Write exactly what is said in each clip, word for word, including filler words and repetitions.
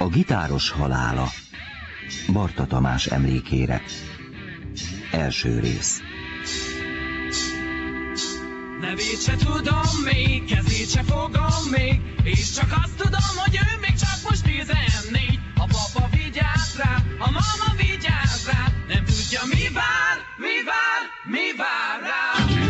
A gitáros halála. Barta Tamás emlékére. Első rész. Nevét se tudom még, kezét se fogom még, és csak azt tudom, hogy ő még csak most tizennégy. A papa vigyáz rá, a mama vigyáz rá, nem tudja mi vár, mi vár, mi vár rá.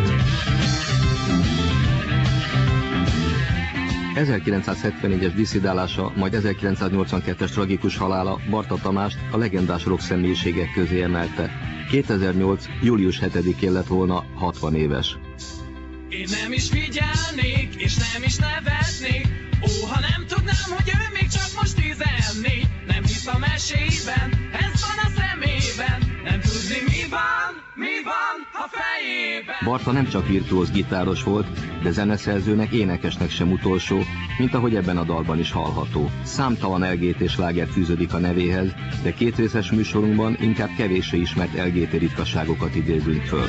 ezerkilencszázhetvennégyes disszidálása, majd ezerkilencszáznyolcvankettes tragikus halála Barta Tamást a legendás rock személyiségek közé emelte. kétezer-nyolc. július hetedikén lett volna hatvan éves. Én nem is figyelnék, és nem is nevetnék, ó, ha nem tudnám, hogy ő még csak most tizennégy. Nem hisz a mesében, ez van a szemében, nem tudni mi van, mi van a fejében. Barta nem csak virtuóz gitáros volt, de zeneszerzőnek, énekesnek sem utolsó, mint ahogy ebben a dalban is hallható. Számtalan el gé té sláger fűződik a nevéhez, de kétrészes műsorunkban inkább kevéssé ismert el gé té ritkaságokat idézünk föl.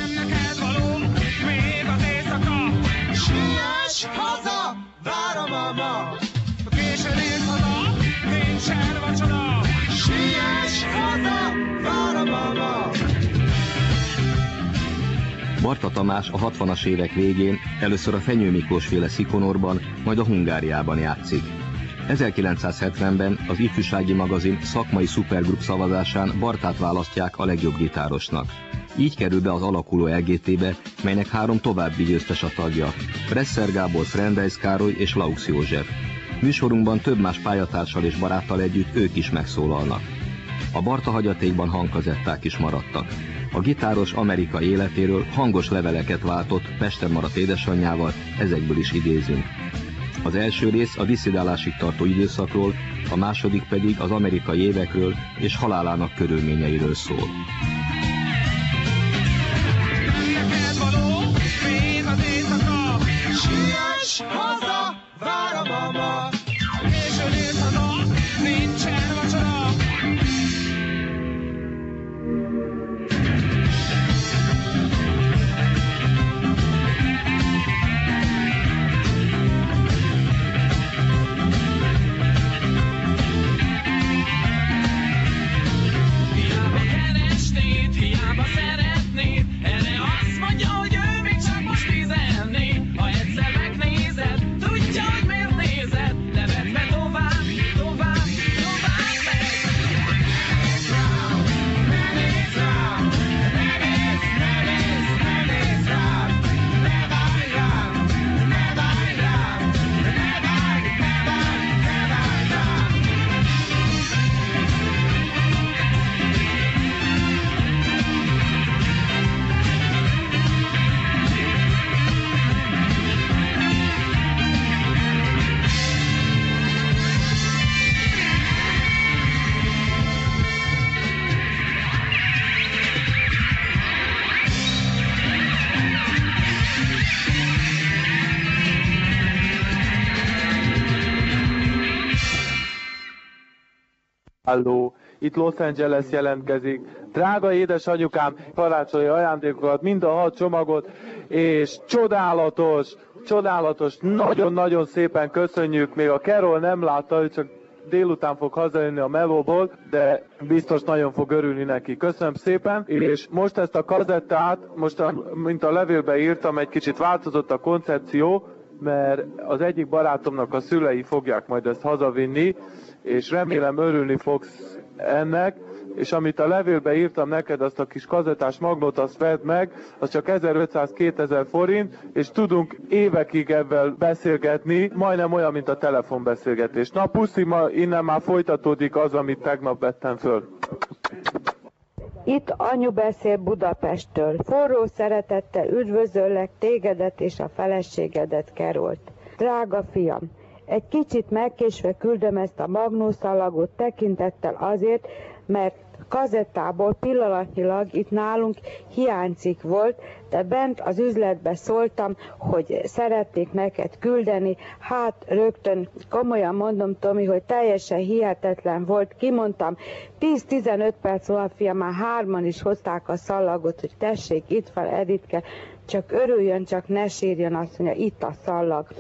Siess haza, vár a mama, későn ért haza, nincsen vacsora. Siess haza, vár a mama. Barta Tamás a hatvanas évek végén először a Fenyő Miklós féle Szikonorban, majd a Hungáriában játszik. ezerkilencszázhetvenben az Ifjúsági Magazin szakmai szupergrup szavazásán Bartát választják a legjobb gitárosnak. Így kerül be az alakuló el gé té-be, melynek három további győztes a tagja: Presser Gábor, Frendeis Károly és Laux József. Műsorunkban több más pályatársal és baráttal együtt ők is megszólalnak. A Barta hagyatékban hangkazetták is maradtak. A gitáros amerikai életéről hangos leveleket váltott Pesten maradt édesanyjával, ezekből is idézünk. Az első rész a disszidálásig tartó időszakról, a második pedig az amerikai évekről és halálának körülményeiről szól. Siess haza, vár a mama, későn ért haza, nincsen vacsora. Hiába keresnéd, hiába szeretnéd, erre azt mondja, hogy ő még csak most tizennégy. Ha egyszer megnézed, tudja, hogy miért nézed, nevetve tovább, tovább, tovább megy. Ne nézz rám, ne nézz, ne nézz, ne nézz rám, ne várj rám, ne várj rám, ne várj, ne várj, ne várj rám. Halló, itt Los Angeles jelentkezik. Drága édesanyukám, karácsonyi ajándékokat, mind a hat csomagot, és csodálatos, csodálatos, nagyon-nagyon szépen köszönjük. Még a Carol nem látta, ő csak délután fog hazajönni a melóból, de biztos nagyon fog örülni neki. Köszönöm szépen, és most ezt a kazettát, most a, mint a levélbe írtam, egy kicsit változott a koncepció, mert az egyik barátomnak a szülei fogják majd ezt hazavinni, és remélem örülni fogsz ennek, és amit a levélbe írtam neked, azt a kis kazettás magnót, azt vedd meg, az csak ezerötszáz-kétezer forint, és tudunk évekig ebben beszélgetni, majdnem olyan, mint a telefonbeszélgetés. Na puszi, ma innen már folytatódik az, amit tegnap vettem föl. Itt anyu beszél Budapesttől. Forró szeretettel üdvözöllek tégedet és a feleségedet, Kerolt. Drága fiam, egy kicsit megkésve küldöm ezt a magnószalagot tekintettel azért, mert kazettából pillanatnyilag itt nálunk hiányzik volt, de bent az üzletbe szóltam, hogy szeretnék neked küldeni, hát rögtön komolyan mondom, Tomi, hogy teljesen hihetetlen volt, kimondtam, tíz-tizenöt perc múlva, fiam, már hárman is hozták a szalagot, hogy tessék, itt van Editke, csak örüljön, csak ne sírjon, azt mondja, itt a szalag.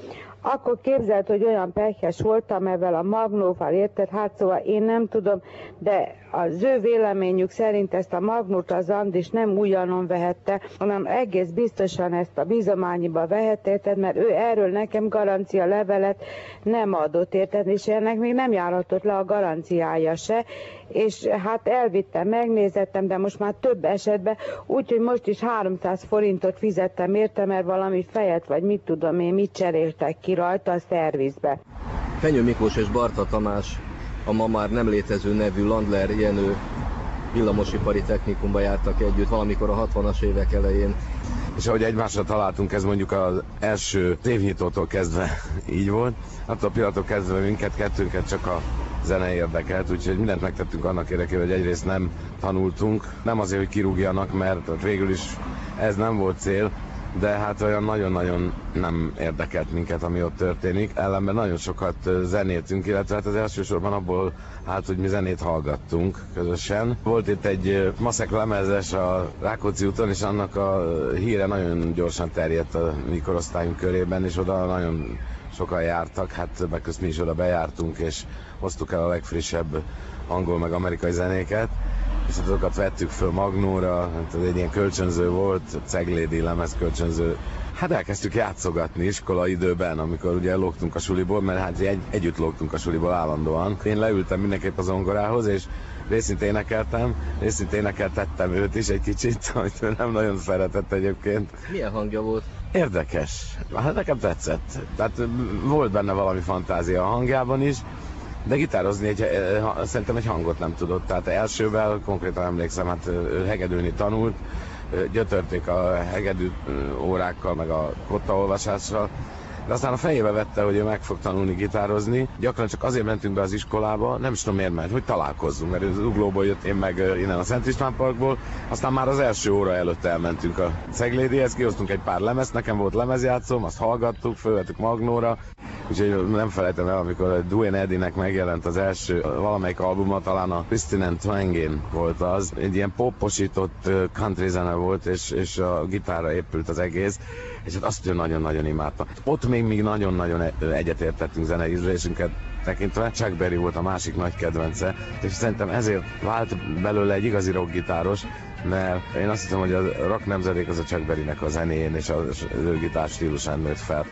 Akkor képzeld, hogy olyan pekhes voltam ezzel a magnóval, érted? Hát szóval én nem tudom, de az ő véleményük szerint ezt a magnót az Andis nem ugyanon vehette, hanem egész biztosan ezt a bizományiba vehette, érted? Mert ő erről nekem garancia levelet nem adott, érted? És ennek még nem járhatott le a garanciája se, és hát elvittem, megnézettem, de most már több esetben, úgyhogy most is háromszáz forintot fizettem érte, mert valami fejet, vagy mit tudom én, mit cseréltek ki rajta a szervizbe. Fenyő Miklós és Barta Tamás a ma már nem létező nevű Landler Jenő villamosipari technikumba jártak együtt valamikor a hatvanas évek elején. És ahogy egymásra találtunk, ez mondjuk az első évnyitótól kezdve így volt. Attól a pillanattól kezdve minket, kettőnket csak a zene érdekelt, úgyhogy mindent megtettünk annak érdekében, hogy egyrészt nem tanultunk. Nem azért, hogy kirúgjanak, mert végül is ez nem volt cél, de hát olyan nagyon-nagyon nem érdekelt minket, ami ott történik. Ellenben nagyon sokat zenéltünk, illetve hát az elsősorban abból állt, hogy mi zenét hallgattunk közösen. Volt itt egy maszek lemezes a Rákóczi úton, és annak a híre nagyon gyorsan terjedt a mi korosztályunk körében, és oda nagyon sokan jártak, hát meg közt mi is oda bejártunk, és hoztuk el a legfrissebb angol meg amerikai zenéket, és azokat vettük föl magnóra, hát ez egy ilyen kölcsönző volt, Ceglédi lemez kölcsönző. Hát elkezdtük játszogatni iskola időben, amikor ugye lógtunk a suliból, mert hát egy, együtt lógtunk a suliból állandóan. Én leültem mindenképp a zongorához, és részint énekeltem, részint énekeltettem őt is egy kicsit, amit ő nem nagyon szeretett egyébként. Milyen hangja volt? Érdekes. Hát nekem tetszett. Tehát volt benne valami fantázia a hangjában is, de gitározni egy, szerintem egy hangot nem tudott. Tehát elsővel konkrétan emlékszem, hát ő hegedülni tanult, gyötörték a hegedű órákkal, meg a kottaolvasással, de aztán a fejébe vette, hogy ő meg fog tanulni gitározni. Gyakran csak azért mentünk be az iskolába, nem is tudom miért ment, hogy találkozzunk, mert az Uglóból jött, én meg innen a Szent István Parkból, aztán már az első óra előtt elmentünk a Ceglédihez, kihoztunk egy pár lemezt, nekem volt lemezjátszóm, azt hallgattuk, fölvettük magnóra, úgyhogy nem felejtem el, amikor a Duane Eddynek megjelent az első valamelyik albuma, talán a Christine and Twangin volt az, egy ilyen poposított country zene volt, és, és a gitárra épült az egész, és hát azt ő nagyon-nagyon imádta. Ott még, még nagyon-nagyon egyetértettünk zenei ízlésünket tekintve. Chuck Berry volt a másik nagy kedvence, és szerintem ezért vált belőle egy igazi rockgitáros, mert én azt hiszem, hogy a rock nemzedék az a Chuck Berrynek a zenéjén és az ő gitár stílusán nőtt fel.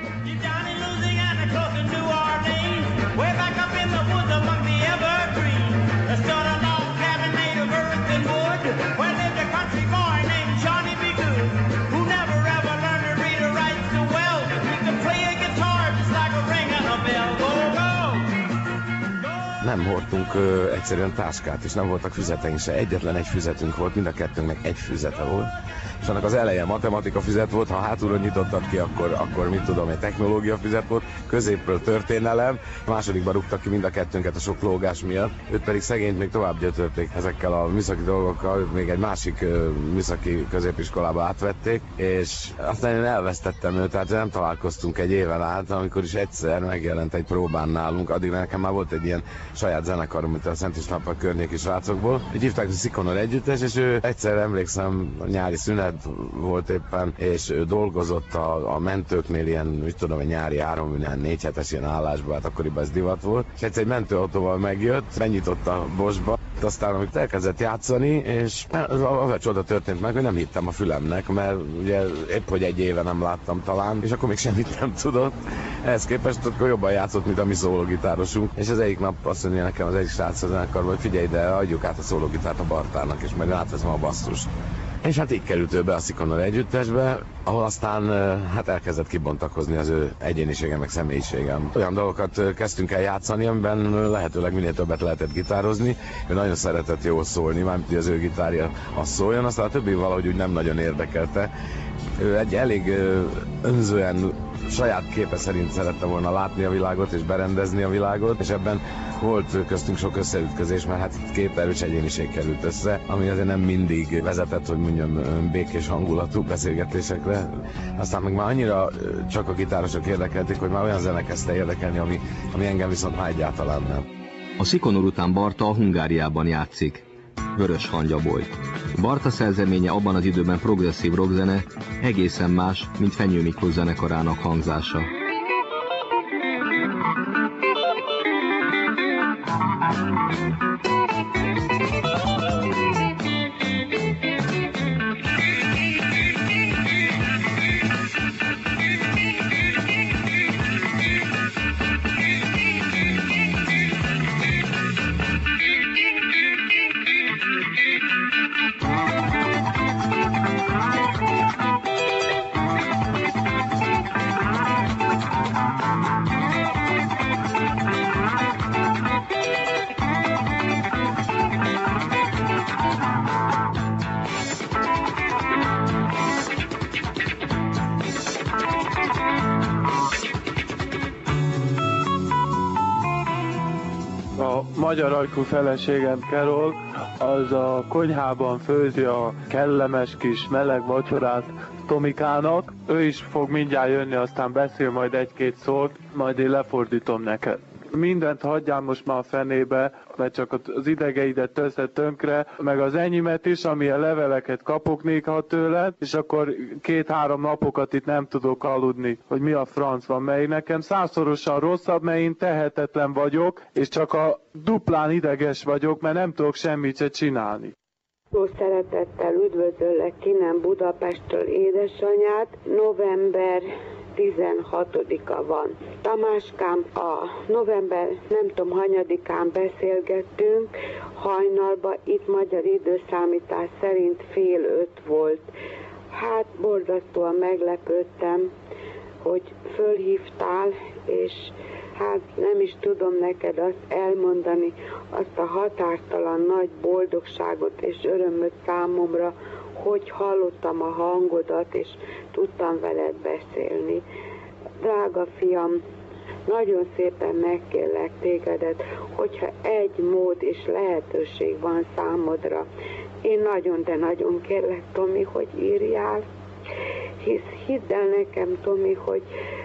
Nem hordtunk ö, egyszerűen táskát, és nem voltak füzeteink se. Egyetlen egy füzetünk volt, mind a kettőnknek egy füzete volt. És annak az eleje matematika füzet volt, ha hátulról nyitottad ki, akkor, akkor mit tudom, egy technológia füzet volt, középről történelem, másodikban rúgtak ki mind a kettőnket a sok lógás miatt. Őt pedig szegényt még tovább gyötörték ezekkel a műszaki dolgokkal, őt még egy másik ö, műszaki középiskolába átvették, és aztán én elvesztettem őt, tehát nem találkoztunk egy éven át, amikor is egyszer megjelent egy próbán nálunk, addig nekem már volt egy ilyen saját zenekarom, mint a Szent István Park környéki srácokból. Így hívták, hogy Szikonor együttes, és ő egyszer emlékszem, nyári szünet volt éppen, és ő dolgozott a, a mentőknél ilyen, mit tudom, egy nyári három, ilyen négy hetes ilyen állásban, hát akkoriban ez divat volt. És egyszer egy mentőautóval megjött, benyitott a bosba, aztán amit elkezdett játszani, és az a, a csoda történt meg, hogy nem hittem a fülemnek, mert ugye épp hogy egy éve nem láttam talán, és akkor még semmit nem tudott. Ehhez képest akkor jobban játszott, mint a mi szólógitárosunk, és az egyik nap azt mondja nekem az egyik srác a zenekarban, hogy figyelj, de adjuk át a szólógitárt a Bartának, és majd átveszem a basszust. És hát így került ő be a Szikonor együttesbe, ahol aztán hát elkezdett kibontakozni az ő egyéniségem, meg személyiségem. Olyan dolgokat kezdtünk el játszani, amiben lehetőleg minél többet lehetett gitározni. Ő nagyon szeretett jól szólni, mármint hogy az ő gitárja az szóljon, aztán a többi valahogy úgy nem nagyon érdekelte. Ő egy elég önzően, saját képe szerint szerette volna látni a világot és berendezni a világot, és ebben volt köztünk sok összeütközés, mert hát itt két erős egyéniség került össze, ami azért nem mindig vezetett, hogy mondjam, békés hangulatú beszélgetésekre. Aztán meg már annyira csak a gitárosok érdekelték, hogy már olyan zene kezdte érdekelni, ami, ami engem viszont már egyáltalán nem. A Szikonor után Barta a Hungáriában játszik. Vörös Hangyaboly. Barta szerzeménye abban az időben progresszív rockzene, egészen más, mint Fenyő Miklós zenekarának hangzása. Magyar ajkú feleségem Carol, az a konyhában főzi a kellemes kis meleg vacsorát Tomikának. Ő is fog mindjárt jönni, aztán beszél majd egy-két szót, majd én lefordítom neked. Mindent hagyjál most már a fenébe, mert csak az idegeidet teszed tönkre, meg az enyémet is, amilyen leveleket kapok néha tőled, és akkor két-három napokat itt nem tudok aludni, hogy mi a franc van, mely nekem százszorosan rosszabb, mert én tehetetlen vagyok, és csak a duplán ideges vagyok, mert nem tudok semmit se csinálni. Jó szeretettel üdvözöllek innen Budapestről édesanyát, november tizenhatodika van. Tamáskám, a november nem tudom hanyadikán beszélgettünk, hajnalba, itt magyar időszámítás szerint fél öt volt. Hát borzasztóan meglepődtem, hogy fölhívtál, és hát nem is tudom neked azt elmondani, azt a határtalan nagy boldogságot és örömöt számomra, hogy hallottam a hangodat, és tudtam veled beszélni. Drága fiam, nagyon szépen megkérlek tégedet, hogyha egy mód és lehetőség van számodra, én nagyon, de nagyon kérlek, Tomi, hogy írjál, hisz hidd el nekem, Tomi, hogy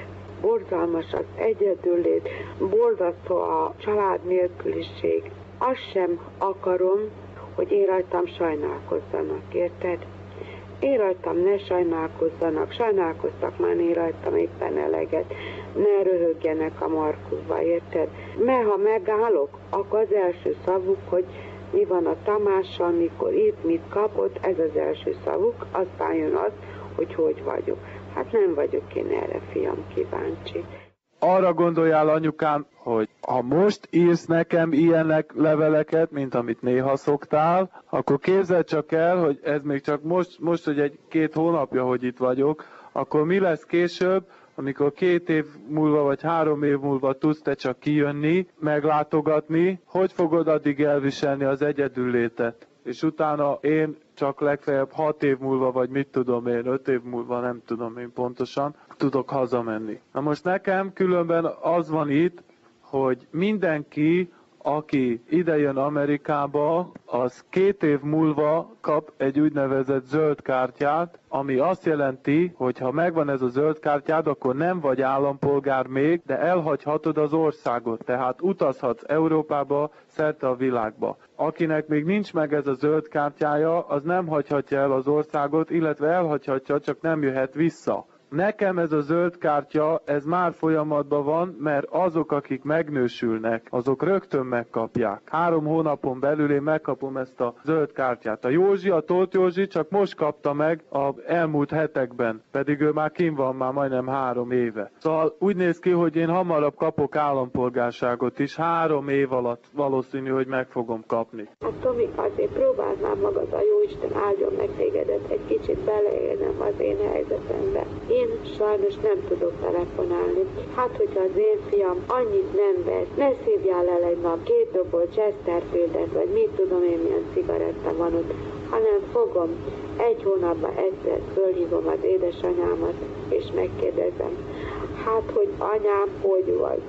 borzalmas az egyedüllét, borzasztó a család nélküliség. Azt sem akarom, hogy én rajtam sajnálkozzanak, érted? Én rajtam ne sajnálkozzanak, sajnálkoztak már én rajtam éppen eleget, ne röhögjenek a Markusba, érted? Mert ha megállok, akkor az első szavuk, hogy mi van a Tamással, mikor itt, mit kapott, ez az első szavuk, aztán jön az, hogy hogy vagyok. Hát nem vagyok én erre, fiam, kíváncsi. Arra gondoljál, anyukám, hogy ha most írsz nekem ilyenek leveleket, mint amit néha szoktál, akkor képzeld csak el, hogy ez még csak most, most hogy egy-két hónapja, hogy itt vagyok, akkor mi lesz később, amikor két év múlva vagy három év múlva tudsz te csak kijönni, meglátogatni, hogy fogod addig elviselni az egyedüllétet? És utána én csak legfeljebb hat év múlva, vagy mit tudom én, öt év múlva, nem tudom én pontosan, tudok hazamenni. Na most nekem különben az van itt, hogy mindenki, aki idejön Amerikába, az két év múlva kap egy úgynevezett zöld kártyát, ami azt jelenti, hogy ha megvan ez a zöld kártyád, akkor nem vagy állampolgár még, de elhagyhatod az országot, tehát utazhatsz Európába, szerte a világba. Akinek még nincs meg ez a zöld kártyája, az nem hagyhatja el az országot, illetve elhagyhatja, csak nem jöhet vissza. Nekem ez a zöld kártya, ez már folyamatban van, mert azok, akik megnősülnek, azok rögtön megkapják. Három hónapon belül én megkapom ezt a zöld kártyát. A Józsi, a Tóth Józsi csak most kapta meg az elmúlt hetekben, pedig ő már kint van már majdnem három éve. Szóval úgy néz ki, hogy én hamarabb kapok állampolgárságot is, három év alatt valószínű, hogy meg fogom kapni. Hát Tomi, azért próbáld már magad, a Jóisten áldjon meg tégedet, egy kicsit beleélnem az én helyzetembe. Én sajnos nem tudok telefonálni. Hát, hogyha az én fiam annyit nem vesz, ne szívjál el egy nap két doboz Chesterfieldet, vagy mit tudom én, milyen cigaretta van ott, hanem fogom, egy hónapban egyszer fölhívom az édesanyámat, és megkérdezem, hát, hogy anyám, hogy vagy?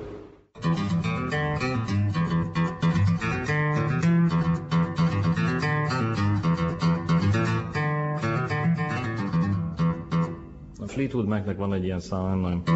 Fleetwood Macnek van egy ilyen szám, nem nagyon.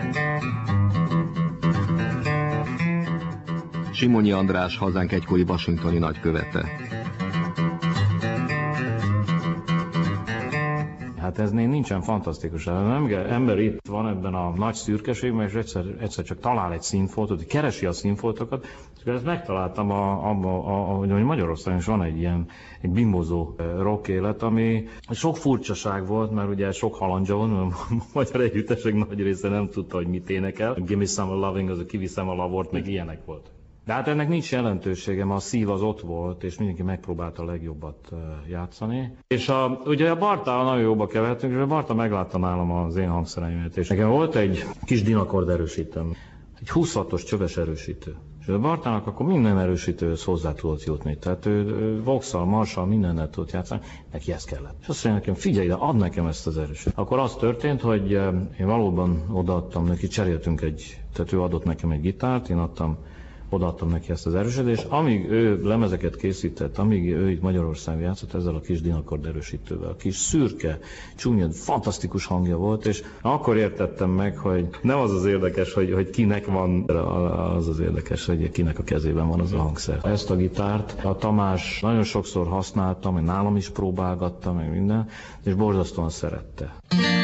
Simonyi András, hazánk egykori washingtoni nagykövete. Hát Hát ez nincsen fantasztikus. Nem, ember itt van ebben a nagy szürkeségben, és egyszer, egyszer csak talál egy színfoltot, hogy keresi a színfoltokat, és ezt megtaláltam, a, a, a, a, hogy Magyarországon is van egy ilyen egy bimbozó rock élet, ami sok furcsaság volt, mert ugye sok halandzsa van, a magyar együttesek nagy része nem tudta, hogy mit énekel. Give me some loving, az a kiviszem a lavort, meg ilyenek volt. De hát ennek nincs jelentősége, mert a szív az ott volt, és mindenki megpróbálta a legjobbat játszani. És a, ugye a Bartával nagyon jobba kevertünk, és a Barta meglátta nálam az én hangszereimet, és nekem volt egy kis dinakord erősítőm, egy huszonhatos csöves erősítő. És a Bartának akkor minden erősítőhöz hozzá tudott jutni. Tehát ő, ő Vox-al, Marshall mindennel tudott játszani, neki ez kellett. És azt mondja nekem, figyelj ide, add nekem ezt az erősítőt. Akkor az történt, hogy én valóban odaadtam neki, cseréltünk egy, tehát ő adott nekem egy gitárt, én adtam odaadtam neki ezt az erősítést, amíg ő lemezeket készített, amíg ő itt Magyarországon játszott ezzel a kis dinakord erősítővel, a kis szürke, csúnya, fantasztikus hangja volt, és akkor értettem meg, hogy nem az az érdekes, hogy, hogy kinek van, az az érdekes, hogy kinek a kezében van az a hangszer. Ezt a gitárt a Tamás nagyon sokszor használtam, meg nálam is próbálgattam, meg minden, és borzasztóan szerette.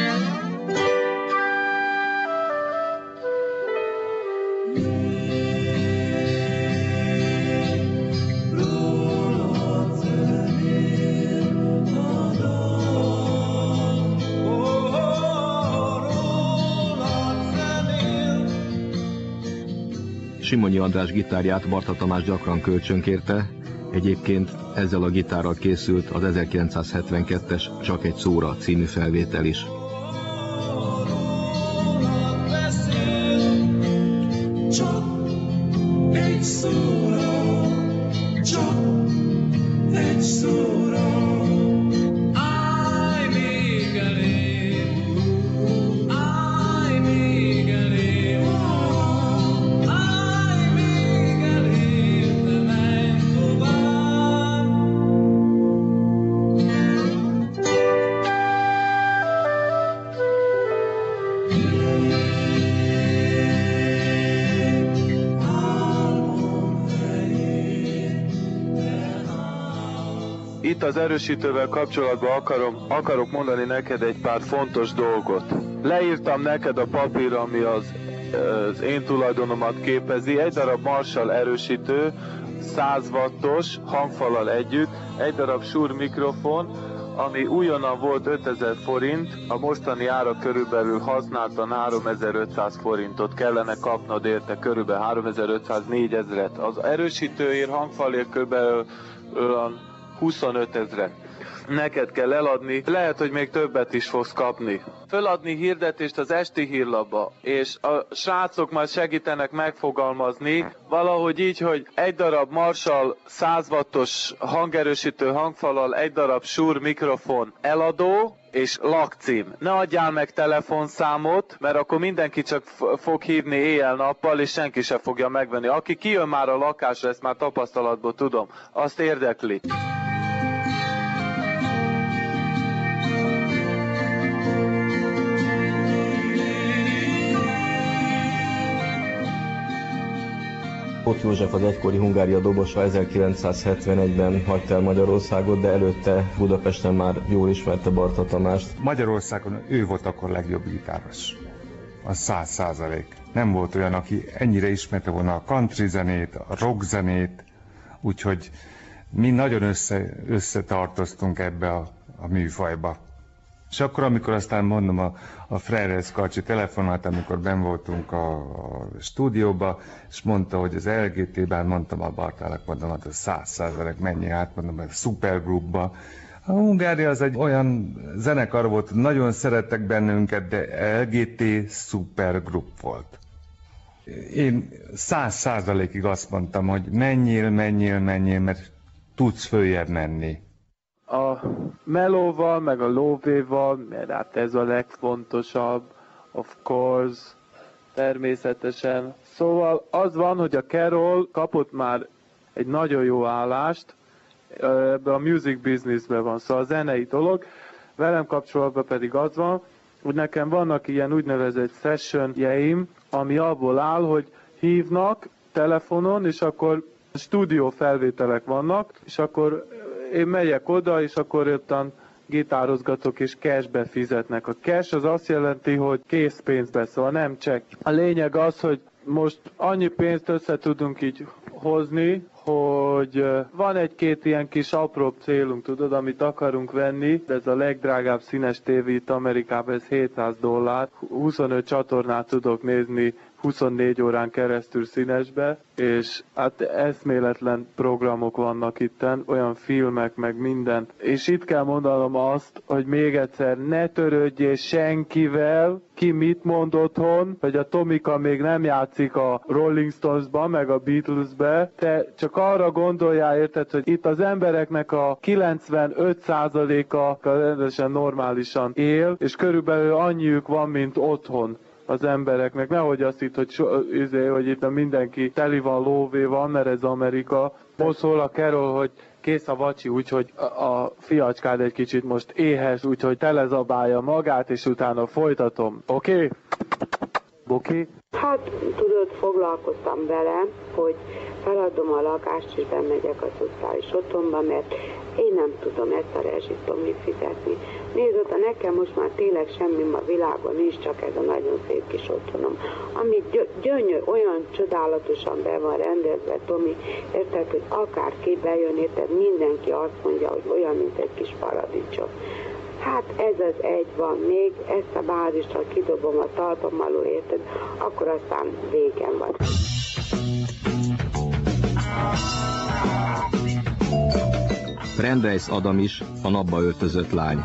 Simonyi András gitárját Barta Tamás gyakran kölcsönkérte, egyébként ezzel a gitárral készült az ezerkilencszázhetvenkettes Csak egy szóra című felvétel is. Csak egy szóra, csak egy szóra. Állj még elég, állj még elég, állj még elég, de menj tovább. Itt az erősítővel kapcsolatban akarom, akarok mondani neked egy pár fontos dolgot. Leírtam neked a papír, ami az, az én tulajdonomat képezi. Egy darab Marshall erősítő, száz wattos hangfallal együtt, egy darab Shure mikrofon, ami újonnan volt ötezer forint, a mostani ára körülbelül használtan háromezer-ötszáz forintot kellene kapnod érte, körülbelül háromezer-ötszáz-négyezret. Az erősítőért, hangfalért körülbelül huszonöt ezret. Neked kell eladni, lehet, hogy még többet is fogsz kapni. Föladni hirdetést az esti hírlapba, és a srácok majd segítenek megfogalmazni, valahogy így, hogy egy darab Marshall száz wattos hangerősítő hangfallal, egy darab Shure mikrofon eladó, és lakcím. Ne adjál meg telefonszámot, mert akkor mindenki csak fog hívni éjjel-nappal, és senki se fogja megvenni. Aki kijön már a lakásra, ezt már tapasztalatból tudom, azt érdekli. Tóth József, az egykori Hungária dobosa ezerkilencszázhetvenegyben hagyta el Magyarországot, de előtte Budapesten már jól ismerte Barta Tamást. Magyarországon ő volt akkor legjobb gitáros. Az száz százalék. Nem volt olyan, aki ennyire ismerte volna a country zenét, a rock zenét, úgyhogy mi nagyon össze, összetartoztunk ebbe a, a műfajba. És akkor, amikor aztán mondom, a, a Freires Karcsi telefonált, amikor benn voltunk a, a stúdióba, és mondta, hogy az el gé té-ben, mondtam a Bartának, mondom, hogy a száz százalék mennyi át, mondom, a Supergroupba. A Hungária az egy olyan zenekar volt, nagyon szerettek bennünket, de el gé té Supergroup volt. Én száz százalékig azt mondtam, hogy menjél, menjél, menjél, mert tudsz följebb menni. A melóval, meg a lóvéval, mert hát ez a legfontosabb, of course, természetesen. Szóval az van, hogy a Carol kapott már egy nagyon jó állást, ebben a music businessben van, szóval a zenei dolog. Velem kapcsolatban pedig az van, hogy nekem vannak ilyen úgynevezett sessionjeim, ami abból áll, hogy hívnak telefonon, és akkor stúdió felvételek vannak, és akkor én megyek oda, és akkor ottan gitározgatok és cashbe fizetnek. A cash az azt jelenti, hogy készpénzbe, szóval nem check. A lényeg az, hogy most annyi pénzt össze tudunk így hozni, hogy van egy-két ilyen kis apróbb célunk, tudod, amit akarunk venni, de ez a legdrágább színes tévé itt Amerikában, ez hétszáz dollár, huszonöt csatornát tudok nézni huszonnégy órán keresztül színesbe, és hát eszméletlen programok vannak itten, olyan filmek, meg minden. És itt kell mondanom azt, hogy még egyszer ne törődjél senkivel, ki mit mond otthon, hogy a Tomika még nem játszik a Rolling Stones-ba, meg a Beatles-be, te csak arra gondoljál, érted, hogy itt az embereknek a kilencvenöt százaléka rendesen normálisan él, és körülbelül annyiük van, mint otthon az embereknek. Nehogy azt itt, hogy, so, izé, hogy itt mindenki teli van, lóvé van, mert ez Amerika. Most szól a Carol, hogy kész a vacsi, úgyhogy a, a fiacskád egy kicsit most éhes, úgyhogy telezabálja magát, és utána folytatom. Oké? Okay? Oké? Okay? Hát, tudod, foglalkoztam vele, hogy feladom a lakást, és bemegyek a szociális otthonba, mert én nem tudom ezt a rezsit Tomi fizetni. Nézd, nekem most már tényleg semmi a világon nincs, csak ez a nagyon szép kis otthonom, ami gyönyör, olyan csodálatosan be van rendezve, Tomi, érted, hogy akárki bejön, érted, mindenki azt mondja, hogy olyan, mint egy kis paradicsom. Hát ez az egy van még, ezt a bázist, ha kidobom a talpam alól, érted, akkor aztán végem van. Brandeis Adam is a napba öltözött lány.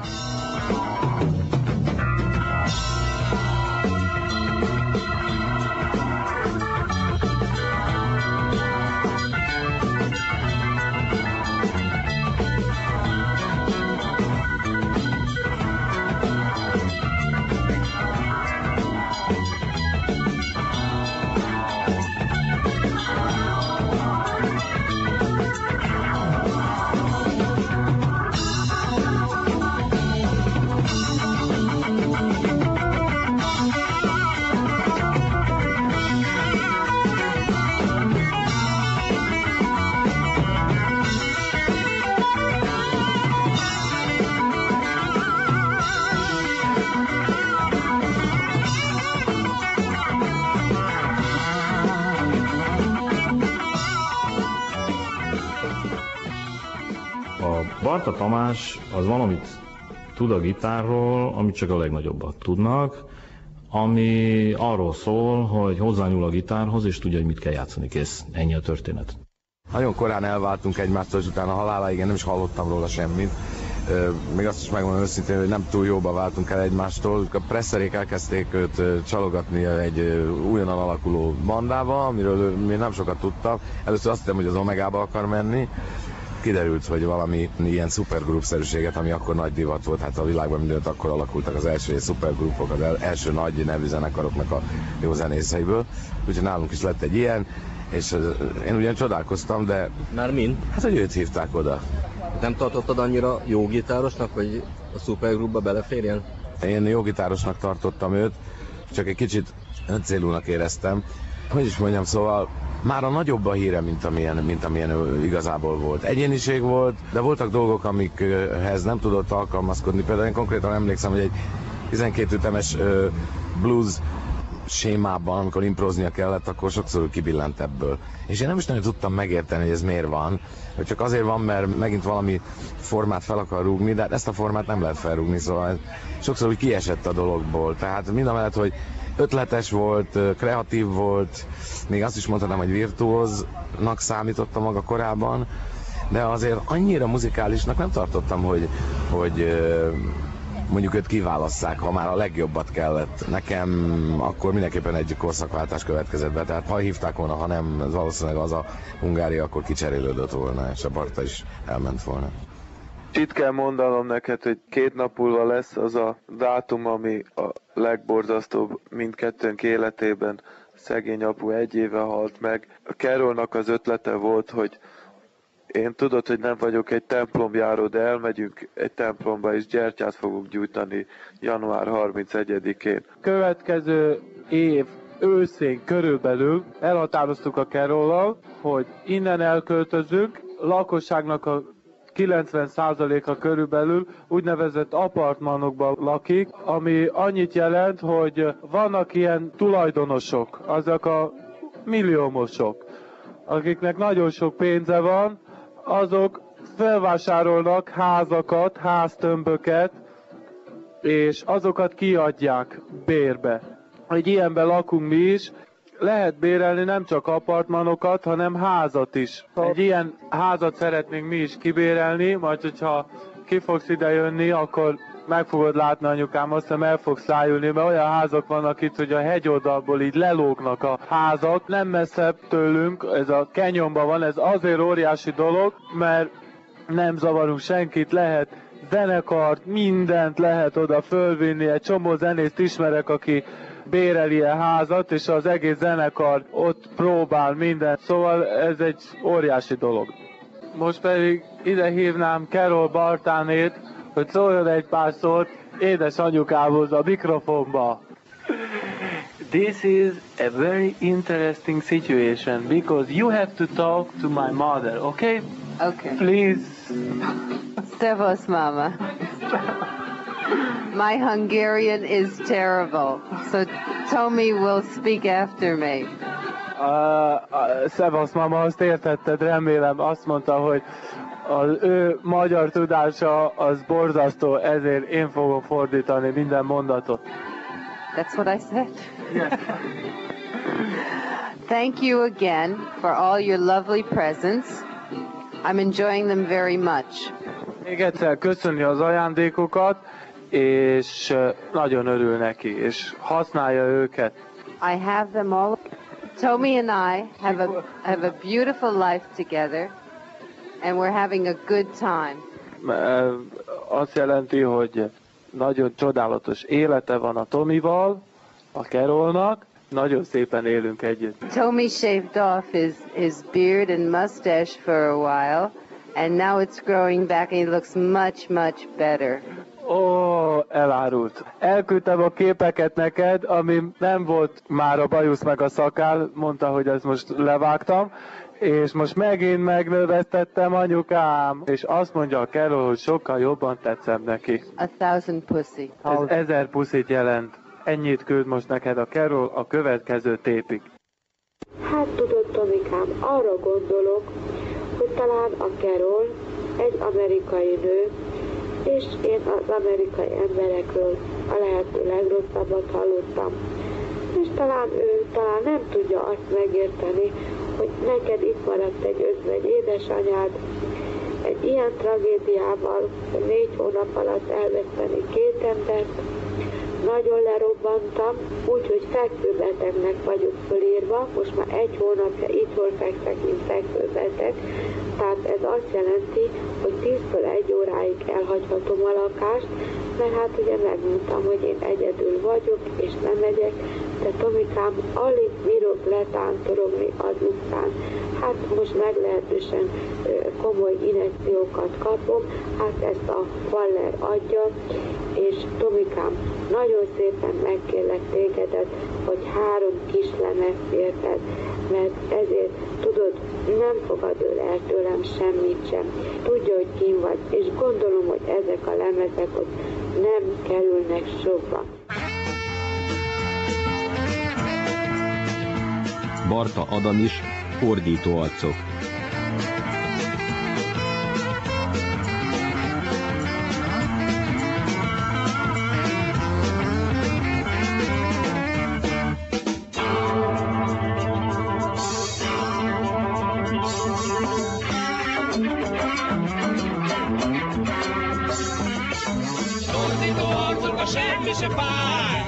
Barta Tamás az valamit tud a gitárról, amit csak a legnagyobbak tudnak, ami arról szól, hogy hozzányúl a gitárhoz, és tudja, hogy mit kell játszani, kész. Ennyi a történet. Nagyon korán elváltunk egymástól, és utána haláláig én nem is hallottam róla semmit. Még azt is megmondom őszintén, hogy nem túl jóba váltunk el egymástól. A presszerék elkezdték őt csalogatni egy újonnan alakuló bandába, amiről még nem sokat tudtam. Először azt hittem, hogy az Omegába akar menni. Kiderült, hogy valami ilyen szupergrup-szerűséget, ami akkor nagy divat volt, hát a világban mindent akkor alakultak az első szupergrupok, az első nagy nevű zenekaroknak a jó zenészeiből. Úgyhogy nálunk is lett egy ilyen, és én ugyan csodálkoztam, de... Már mind? Hát, hogy őt hívták oda. Nem tartottad annyira jó gitárosnak, hogy a szupergrupba beleférjen? Én jó gitárosnak tartottam őt, csak egy kicsit öncélúnak éreztem. Hogy is mondjam, szóval már a nagyobb a híre, mint amilyen, mint amilyen ő igazából volt. Egyéniség volt, de voltak dolgok, amikhez nem tudott alkalmazkodni. Például én konkrétan emlékszem, hogy egy tizenkét ütemes blues sémában, amikor improznia kellett, akkor sokszor kibillent ebből. És én nem is nagyon tudtam megérteni, hogy ez miért van. Hogy csak azért van, mert megint valami formát fel akar rúgni, de ezt a formát nem lehet felrúgni, szóval sokszor úgy kiesett a dologból. Tehát mindamellett, hogy ötletes volt, kreatív volt, még azt is mondhatnám, hogy virtuóznak számította maga korában, de azért annyira muzikálisnak nem tartottam, hogy, hogy mondjuk őt kiválasszák, ha már a legjobbat kellett. Nekem akkor mindenképpen egy korszakváltás következett be, tehát ha hívták volna, ha nem, ez valószínűleg az a Hungária, akkor kicserélődött volna, és a Barta is elment volna. Itt kell mondanom neked, hogy két nap múlva lesz az a dátum, ami a legborzasztóbb mindkettőnk életében. Szegény apu egy éve halt meg. A Carolnak az ötlete volt, hogy én tudod, hogy nem vagyok egy templomjáró, de elmegyünk egy templomba, és gyertyát fogunk gyújtani január harmincegyedikén. Következő év őszén körülbelül elhatároztuk a Carollal, hogy innen elköltözünk, lakosságnak a kilencven százaléka körülbelül úgynevezett apartmanokban lakik, ami annyit jelent, hogy vannak ilyen tulajdonosok, azok a milliómosok, akiknek nagyon sok pénze van, azok felvásárolnak házakat, háztömböket, és azokat kiadják bérbe. Egy ilyenben lakunk mi is, lehet bérelni nem csak apartmanokat, hanem házat is. Egy ilyen házat szeretnénk mi is kibérelni, majd hogyha ki fogsz ide jönni, akkor meg fogod látni, anyukám, azt hiszem el fogsz rájönni, mert olyan házak vannak itt, hogy a hegyoldalból így lelógnak a házak, nem messzebb tőlünk, ez a Canyonban van, ez azért óriási dolog, mert nem zavarunk senkit, lehet zenekart, mindent lehet oda fölvinni, egy csomó zenészt ismerek, aki bérel ilyen házat, és az egész zenekar ott próbál mindent, szóval ez egy óriási dolog. Most pedig ide hívnám Carol Bartánét, hogy szóljon egy pár szót édesanyukához a mikrofonba. This is a very interesting situation, because you have to talk to my mother, okay? Okay. Please. Servus, Mama. My Hungarian is terrible, so Tomi will speak after me. Uh, uh, Szevasz, mama, azt értetted, remélem, azt mondta, hogy az ő magyar tudása az borzasztó, ezért én fogom fordítani minden mondatot. That's what I said? Yes. Thank you again for all your lovely presents. I'm enjoying them very much. Még egyszer köszönni az ajándékokat, és nagyon örül neki, és használja őket. I have them all. Tomi and I have a have a beautiful life together, and we're having a good time. Azt jelenti, hogy nagyon csodálatos élete van a Tomival, a Carolnak, nagyon szépen élünk együtt. Tomi shaved off his his beard and mustache for a while, and now it's growing back, and he looks much much better. Ó, oh, elárult. Elküldtem a képeket neked, ami nem volt már a bajusz meg a szakál, mondta, hogy ezt most levágtam, és most megint megnövesztettem, anyukám, és azt mondja a Carol, hogy sokkal jobban tetszem neki. A thousand pussy. Ez ezer puszit jelent. Ennyit küld most neked a Carol a következő tépig. Hát tudod, Tomikám, arra gondolok, hogy talán a Carol egy amerikai nő, és én az amerikai emberekről a lehető legrosszabbat hallottam. És talán ő talán nem tudja azt megérteni, hogy neked itt maradt egy özvegy édesanyád, egy ilyen tragédiával négy hónap alatt elveszteni két embert. Nagyon lerobbantam, úgyhogy fekvőbetegnek vagyok fölírva, most már egy hónapja itthon fekszek, mint fekvőbeteg, tehát ez azt jelenti, hogy tíztől egy óráig elhagyhatom a lakást, mert hát ugye megmondtam, hogy én egyedül vagyok, és nem megyek, de Tomikám alig bírok letántorogni az utcán. Hát most meglehetősen komoly injekciókat kapom, hát ezt a Faller adja, és Tomikám, nagyon szépen megkérlek tégedet, hogy három kis lemezt érted, mert ezért tudod, nem fogadol el tőlem semmit sem. Tudja, hogy kim vagy, és gondolom, hogy ezek a lemezek ott nem kerülnek sokba. Barta Adam is, ordító arcok. Ordító arcok, a semmi se fáj.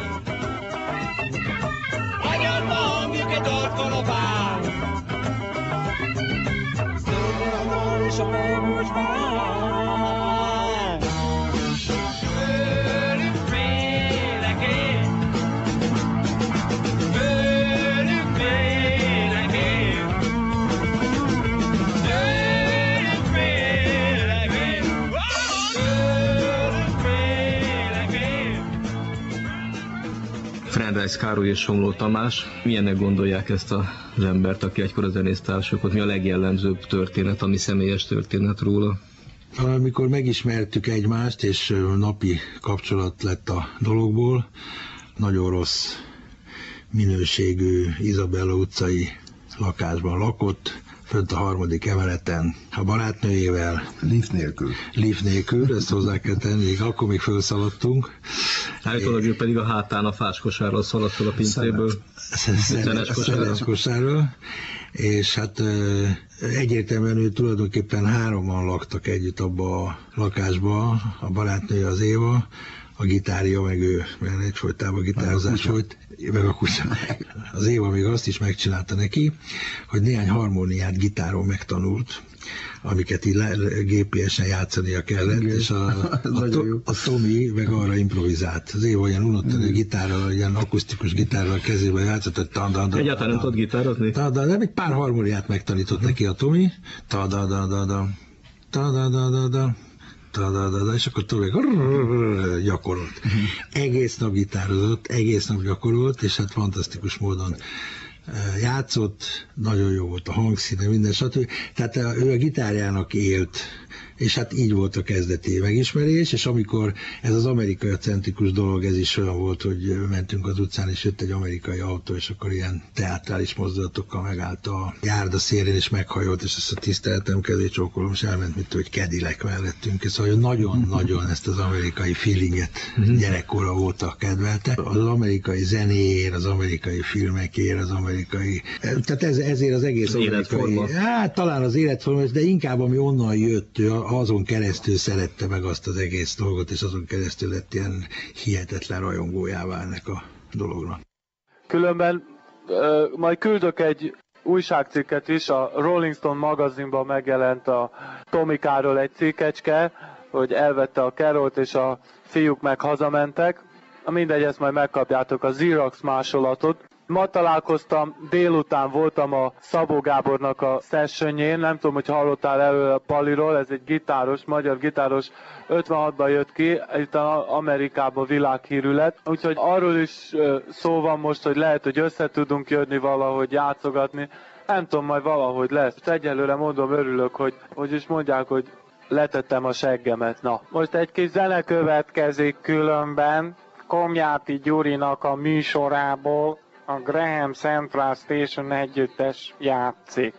Agyadba hangjuk egy arckalapály. Szépen a nál és a felmúlt vágy. Fölük félek én. Fölük félek én. Fölük félek én. Fölük félek én. Frendász Károly és Somló Tamás, milyennek gondolják ezt az embert, aki egykor a zenésztársakat? Mi a legjellemzőbb történet, ami személyes történet róla? Amikor megismertük egymást, és napi kapcsolat lett a dologból, nagyon rossz minőségű Isabella utcai lakásban lakott, fönt a harmadik emeleten a barátnőjével. Lift nélkül. Lift nélkül, ezt hozzá kell tenni, még akkor még felszaladtunk. Állítólag ő pedig a hátán a fáskosárral szaladt fel a pincéből. Szenes kosárral. És hát egyértelműen ő tulajdonképpen hároman laktak együtt abba a lakásba, a barátnője az Éva, a gitárja, meg ő, mert egyfolytában gitározás volt, meg a kutya. Az Éva még azt is megcsinálta neki, hogy néhány harmóniát gitáron megtanult, amiket így gé pé es-en játszania kellett, igen. És a, a, to, a Tomi meg arra improvizált. Az Éva olyan unottani gitárral, ilyen akusztikus gitárral a kezébe játszott, hogy ta-da-da. Egyáltalán nem tudod gitározni? Ta-da, nem, egy pár harmóniát megtanított neki a Tomi. Ta-da-da-da-da. Ta-da-da-da-da. Da-da-da-da, és akkor Tomi gyakorolt. Egész nap gitározott, egész nap gyakorolt, és hát fantasztikus módon játszott, nagyon jó volt a hangszíne, minden stb. Tehát ő a gitárjának élt, és hát így volt a kezdeti megismerés, és amikor ez az amerikai centrikus dolog, ez is olyan volt, hogy mentünk az utcán, és jött egy amerikai autó, és akkor ilyen teátrális mozdulatokkal megállt a járda szélén, és meghajolt, és ezt a tiszteletem kezét csókolom, és elment, mint hogy Cadillac mellettünk, és szóval nagyon-nagyon ezt az amerikai feelinget gyerekkorra óta kedvelte. Az amerikai zenéért, az amerikai filmekért, az amerikai... Tehát ez, ezért az egész az amerikai... Életforma. Hát talán az életforma, de inkább ami onnan jött, ő azon keresztül szerette meg azt az egész dolgot, és azon keresztül lett ilyen hihetetlen rajongójává ennek a dolognak. Különben uh, majd küldök egy újságcikket is, a Rolling Stone magazinban megjelent a Tomikáról egy cikkecske, hogy elvette a Carolt, és a fiúk meg hazamentek. Mindegy, ezt majd megkapjátok, a Xerox másolatot. Ma találkoztam, délután voltam a Szabó Gábornak a sessionjén, nem tudom, hogy hallottál elő a Paliról, ez egy gitáros, magyar gitáros, ötvenhatban jött ki, itt Amerikában világhírű lett, úgyhogy arról is szó van most, hogy lehet, hogy össze tudunk jönni valahogy játszogatni, nem tudom, majd valahogy lesz. Egyelőre mondom, örülök, hogy, hogy is mondják, hogy letettem a seggemet. Na, most egy kis zene következik különben, Komjáti Gyurinak a műsorából, a Graham Central Station együttes játszik.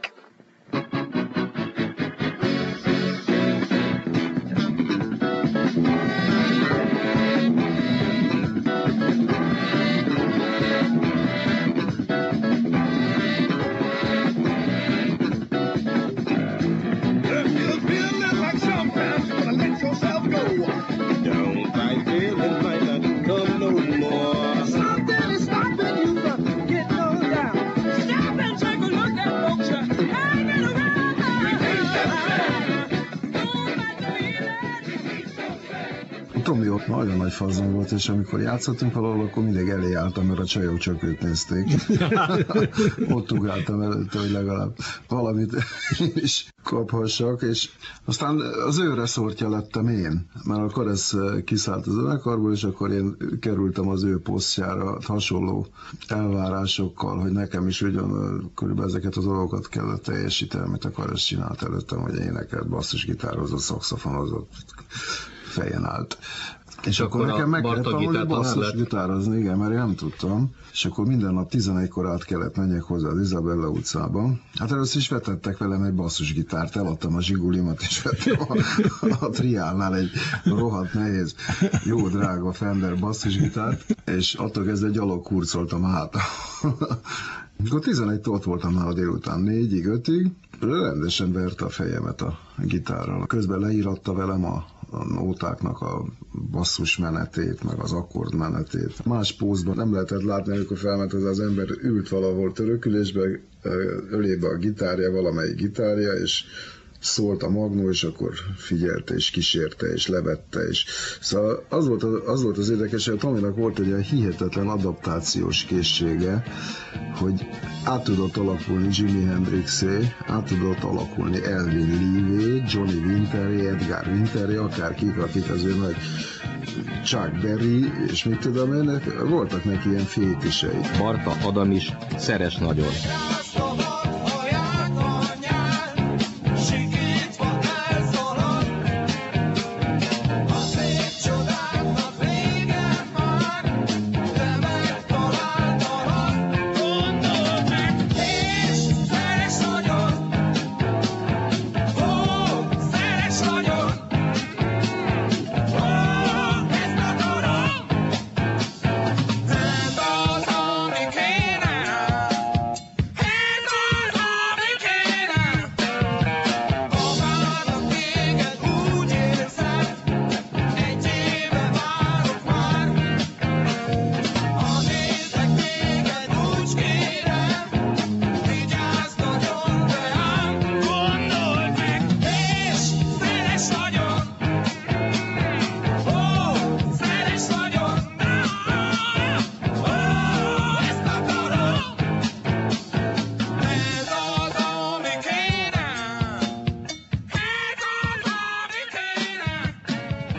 Tomi ott nagyon nagy fazon volt, és amikor játszottunk valahol, akkor mindig elé álltam, mert a csajok csak őt nézték. Ott ugráltam előtte, hogy legalább valamit is kaphassak, és aztán az ő reszortja lettem én, mert akkor ez kiszállt az zenekarból, és akkor én kerültem az ő posztjára hasonló elvárásokkal, hogy nekem is ugyan körülbelül ezeket a dolgokat kellett teljesíteni, amit akkor ezt csinált előttem, hogy énekelt, basszusgitározott, szaxofonozott, fejen állt. És, és akkor, akkor nekem meg kellett tanulni basszus gitározni, igen, mert én nem tudtam. És akkor minden nap tizenegykor át kellett menjek hozzá az Isabella utcába. Hát először is vetettek velem egy basszusgitárt, eladtam a zsigulimat, és vettem a, a Triálnál egy rohadt nehéz, jó drága Fender basszusgitárt, és attól kezdve gyalog kurcoltam hát. Akkor tizenegytől ott voltam már a délután négyig, ötig, rendesen verte a fejemet a gitárral. Közben leíratta velem a a nótáknak a basszus menetét, meg az akkord menetét. Más pózban nem lehetett látni, amikor felment az, az ember, ült valahol törökülésbe, ölébe a gitárja, valamelyik gitárja, és szólt a magnó, és akkor figyelte, és kísérte, és levette, és szóval az volt az, az, volt az érdekes, hogy a Tominak volt egy ilyen hihetetlen adaptációs készsége, hogy át tudott alakulni Jimi Hendrixé, át tudott alakulni Elvin Lee-vé, Johnny Winteré, Edgar Winteré, akárkik, akik azért meg Chuck Berry, és mit tudom én, voltak neki ilyen fétisei. Barta Adam is szeres nagyon.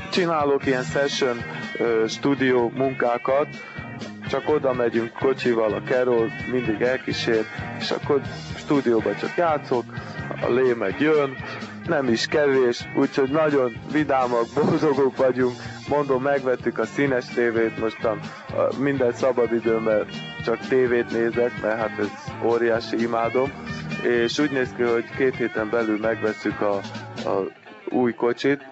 csinálok ilyen session uh, stúdió munkákat, csak oda megyünk kocsival, a Carol mindig elkísér, és akkor stúdióban csak játszok, a Lé meg jön, nem is kevés, úgyhogy nagyon vidámak, boldogok vagyunk. Mondom, megvettük a színes tévét, mostan minden szabadidőmben csak tévét nézek, mert hát ez óriási, imádom. És úgy néz ki, hogy két héten belül megvesszük a, a új kocsit,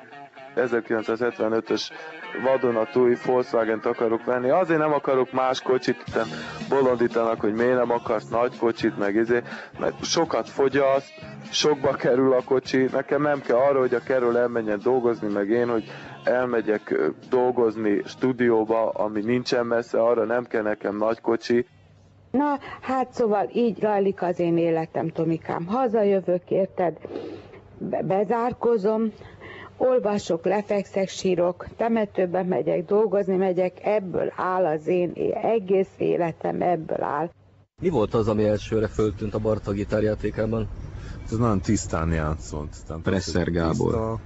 ezerkilencszázhetvenötös vadonatúj Volkswagent akarok venni. Azért nem akarok más kocsit, itten bolondítanak, hogy miért nem akarsz nagy kocsit, meg izé, mert sokat fogyaszt, sokba kerül a kocsi, nekem nem kell arra, hogy a Carol elmenjen dolgozni, meg én, hogy elmegyek dolgozni stúdióba, ami nincsen messze, arra nem kell nekem nagy kocsi. Na, hát szóval így rajlik az én életem, Tomikám. Hazajövök, érted? Be- bezárkozom, olvasok, lefekszek, sírok, temetőbe megyek, dolgozni megyek, ebből áll az én egész életem, ebből áll. Mi volt az, ami elsőre föltűnt a Barta gitárjátékában? Ez nagyon tisztán játszott. Presser Gábor. Tiszta,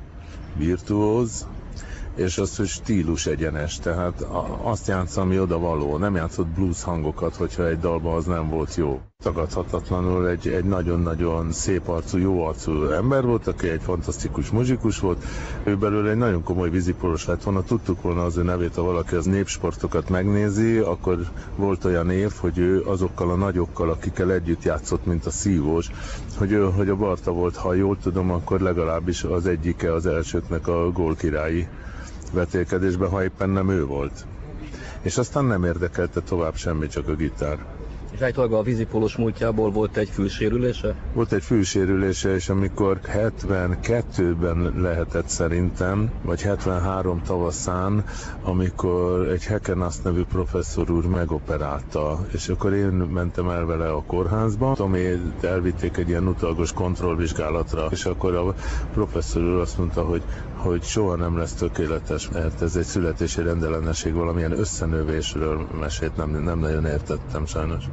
virtuóz, és az, hogy stílus egyenes, tehát azt játsza, ami oda való. Nem játszott blues hangokat, hogyha egy dalban az nem volt jó. Tagadhatatlanul egy, egy nagyon-nagyon szép arcú, jó arcú ember volt, aki egy fantasztikus muzsikus volt. Ő belőle egy nagyon komoly víziporos lett volna. Tudtuk volna az ő nevét, ha valaki az népsportokat megnézi, akkor volt olyan év, hogy ő azokkal a nagyokkal, akikkel együtt játszott, mint a szívós, hogy, ő, hogy a Barta volt, ha jól tudom, akkor legalábbis az egyike az elsőknek a gólkirályi vetélkedésben, ha éppen nem ő volt. És aztán nem érdekelte tovább semmi, csak a gitár. És állítólag a vízipólós múltjából volt egy fülsérülése? Volt egy fülsérülése, és amikor hetvenkettőben lehetett szerintem, vagy hetvenhárom tavaszán, amikor egy Hekenász nevű professzor úr megoperálta, és akkor én mentem el vele a kórházba, Tomi elvitték egy ilyen utolgos kontrollvizsgálatra, és akkor a professzor úr azt mondta, hogy, hogy soha nem lesz tökéletes, mert ez egy születési rendellenesség, valamilyen összenövésről mesélt, nem, nem nagyon értettem sajnos.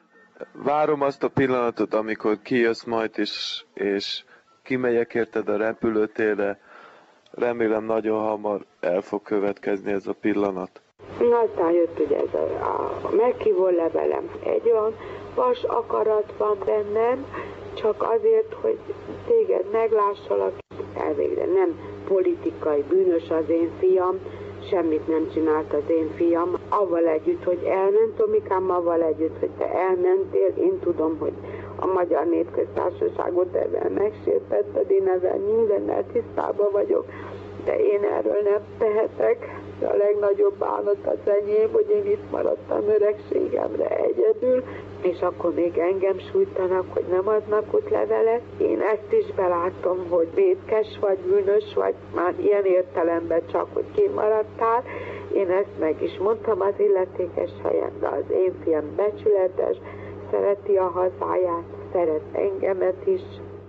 Várom azt a pillanatot, amikor kijössz majd, és, és kimegyek érted a repülőtérre. Remélem nagyon hamar el fog következni ez a pillanat. Aztán jött ugye ez a, a meghívó levelem. Egy olyan vas akarat van bennem, csak azért, hogy téged meglássalak. Elvégre nem politikai bűnös az én fiam, semmit nem csinált az én fiam. Avval együtt, hogy elment, Tomikám, avval együtt, hogy te elmentél, én tudom, hogy a Magyar Népköztársaságot ezzel megsértetted, én ezzel mindennel tisztában vagyok, de én erről nem tehetek. De a legnagyobb bánat az enyém, hogy én itt maradtam öregségemre egyedül, és akkor még engem sújtanak, hogy nem adnak ott levelet. Én ezt is belátom, hogy vétkes vagy, bűnös vagy, már ilyen értelemben csak, hogy kimaradtál. Én ezt meg is mondtam az illetékes helyen, de az én fiam becsületes, szereti a hazáját, szeret engemet is.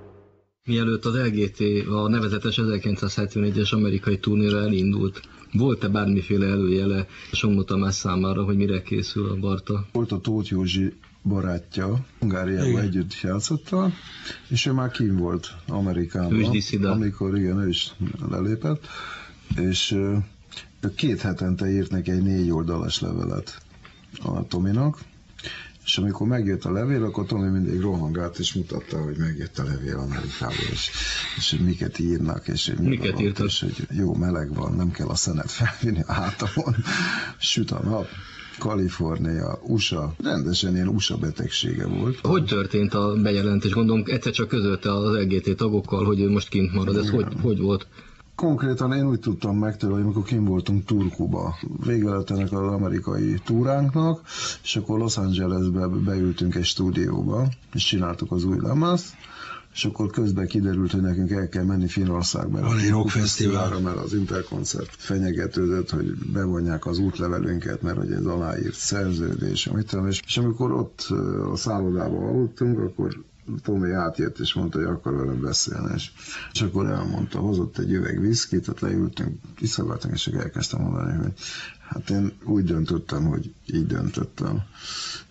Mielőtt az el gé té, a nevezetes ezerkilencszázhetvenegyes amerikai turnéra elindult, volt-e bármiféle előjele Somló Tamás számára, hogy mire készül a Barta? Volt a Tóth Józsi barátja, Hungáriában együtt játszotta, és ő már kín volt Amerikában, amikor igen, ő is lelépett, és ő két hetente írt neki egy négy oldalas levelet a Tominak, és amikor megjött a levél, akkor Tomi mindig rohangált, és mutatta, hogy megjött a levél Amerikából, és, és hogy miket írnak, és hogy miket írtak, és hogy jó, meleg van, nem kell a szenet felvinni a hátamon, süt a nap, Kalifornia, u es á, rendesen ilyen u es á betegsége volt. Hogy történt a bejelentés? Gondolom, egyszer csak közölte az el gé té tagokkal, hogy ő most kint marad, ez hogy, hogy volt? Konkrétan én úgy tudtam meg tőle, hogy amikor kint voltunk Turkuba, vége lett ennek az amerikai túránknak, és akkor Los Angelesbe beültünk egy stúdióba, és csináltuk az új lemezt, és akkor közben kiderült, hogy nekünk el kell menni Finnországba. Van egy rockfesztiválra, mert az Interkoncert fenyegetődött, hogy bevonják az útlevelünket, mert hogy ez aláírt szerződés, amit tudom, és, és amikor ott a szállodában aludtunk, akkor Tomi átjött és mondta, hogy akar velem beszélni, és, és akkor elmondta, hozott egy üveg viszkit, ott leültünk, kiszabáltunk, és elkezdtem mondani, hogy hát én úgy döntöttem, hogy így döntöttem.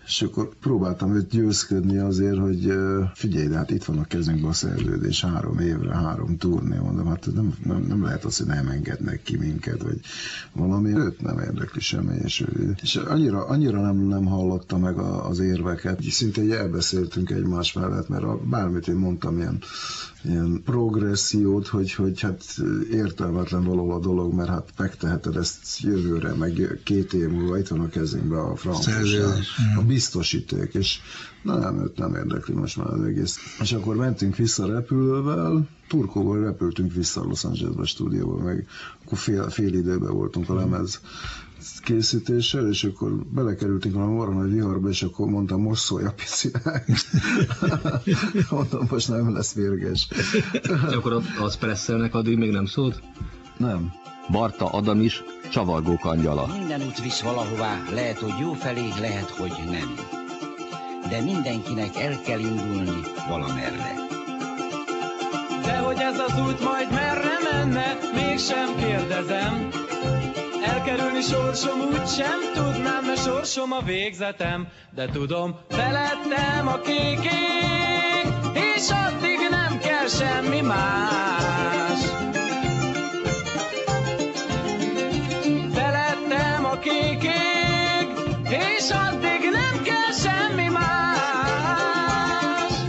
És akkor próbáltam őt győzködni azért, hogy figyelj, de hát itt van a kezünkben a szerződés három évre, három turné, mondom, hát nem, nem, nem lehet az, hogy nem engednek ki minket, vagy valami, őt nem érdekli semmi, és, és annyira, annyira nem, nem hallotta meg a, az érveket, szinte így elbeszéltünk egymás mellett, mert a, bármit én mondtam, ilyen, ilyen progressziót, hogy, hogy hát értelmetlen való a dolog, mert hát megteheted ezt jövőre, meg két év múlva itt van a kezünkben a frankosság, a biztosíték, és nem, őt nem érdekli most már az egész. És akkor mentünk vissza repülővel, Turkóból repültünk vissza a Los Angelesbe stúdióba, meg akkor fél, fél időben voltunk a lemez készítéssel, és akkor belekerültünk valami marha nagy viharba, és akkor mondtam, most szólj a piszinek. Mondtam, most nem lesz mérges. Akkor az Presszelnek addig még nem szólt? Nem. Barta Adam is csavargó kangyala. Minden út visz valahová, lehet, hogy jó felé, lehet, hogy nem. De mindenkinek el kell indulni valamerre. De hogy ez az út majd merre menne, mégsem kérdezem. Elkerülni sorsom úgy sem tudnám, mert sorsom a végzetem. De tudom, felettem a kék ég, és addig nem kell semmi más. Felettem a kék ég, és addig nem kell semmi más.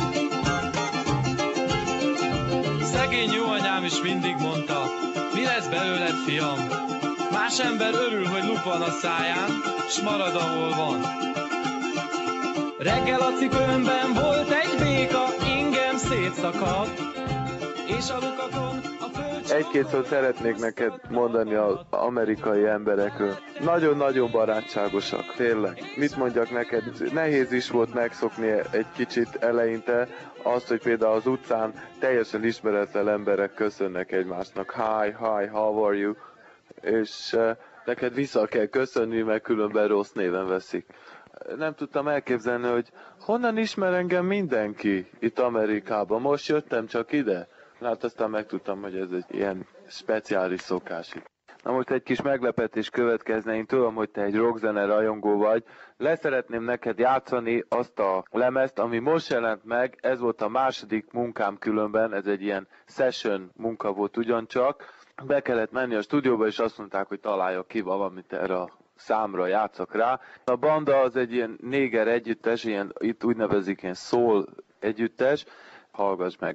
Szegény jó anyám is mindig mondta, mi lesz belőled, fiam? Más ember örül, hogy luk van a száján, s marad, ahol van. Reggel a cipőmben volt egy béka, ingem szétszakadt, és a lukakon a föld... Egy-két szót szeretnék neked mondani az amerikai emberekről. Nagyon-nagyon barátságosak, tényleg. Mit mondjak neked? Nehéz is volt megszokni egy kicsit eleinte azt, hogy például az utcán teljesen ismeretlen emberek köszönnek egymásnak. Hi, hi, how are you? És uh, neked vissza kell köszönni, mert különben rossz néven veszik. Nem tudtam elképzelni, hogy honnan ismer engem mindenki itt Amerikában. Most jöttem csak ide. Hát aztán megtudtam, hogy ez egy ilyen speciális szokás itt. Na most egy kis meglepetés következne, én tudom, hogy te egy rockzene rajongó vagy. Leszeretném neked játszani azt a lemezt, ami most jelent meg, ez volt a második munkám különben, ez egy ilyen session munka volt ugyancsak. Be kellett menni a stúdióba, és azt mondták, hogy találjak ki valamit erre a számra, játszak rá. A banda az egy ilyen néger együttes, ilyen, itt úgy nevezik ilyen soul együttes. Hallgass meg!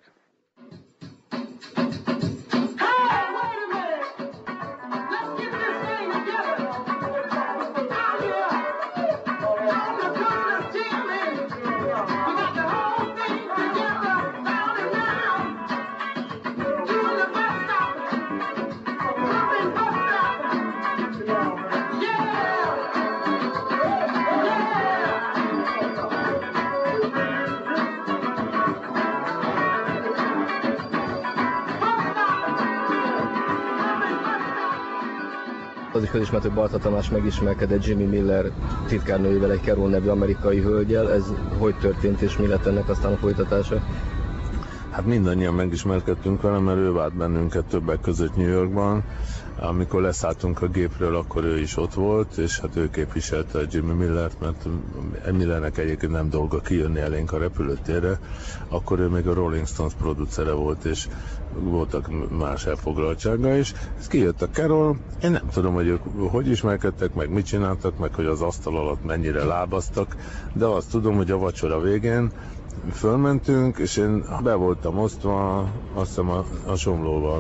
Az is közismert, hogy Barta Tamás megismerkedett Jimmy Miller titkárnőjével, egy Carol nevű amerikai hölgyel. Ez hogy történt, és mi lett ennek aztán a folytatása? Hát mindannyian megismerkedtünk vele, mert ő várt bennünket többek között New Yorkban. Amikor leszálltunk a gépről, akkor ő is ott volt, és hát ő képviselte Jimmy Millert, mert Millernek egyébként nem dolga kijönni elénk a repülőtérre. Akkor ő még a Rolling Stones producere volt, és voltak más elfoglaltsága is. Ez kijött a Carol, én nem tudom, hogy ők hogy ismerkedtek, meg mit csináltak, meg hogy az asztal alatt mennyire lábaztak, de azt tudom, hogy a vacsora végén fölmentünk, és én be voltam osztva, azt hiszem a, a Somlóval.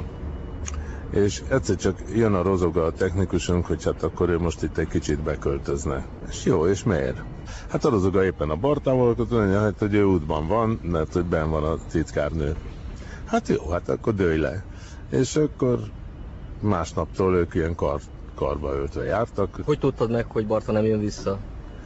És egyszer csak jön a rozoga a technikusunk, hogy hát akkor ő most itt egy kicsit beköltözne. És jó, és miért? Hát a rozoga éppen a Bartával, akkor tudja, hát, hogy ő útban van, mert hogy benn van a titkárnő. Hát jó, hát akkor dőj le. És akkor másnaptól ők ilyen kar, karba öltve jártak. Hogy tudtad meg, hogy Barta nem jön vissza?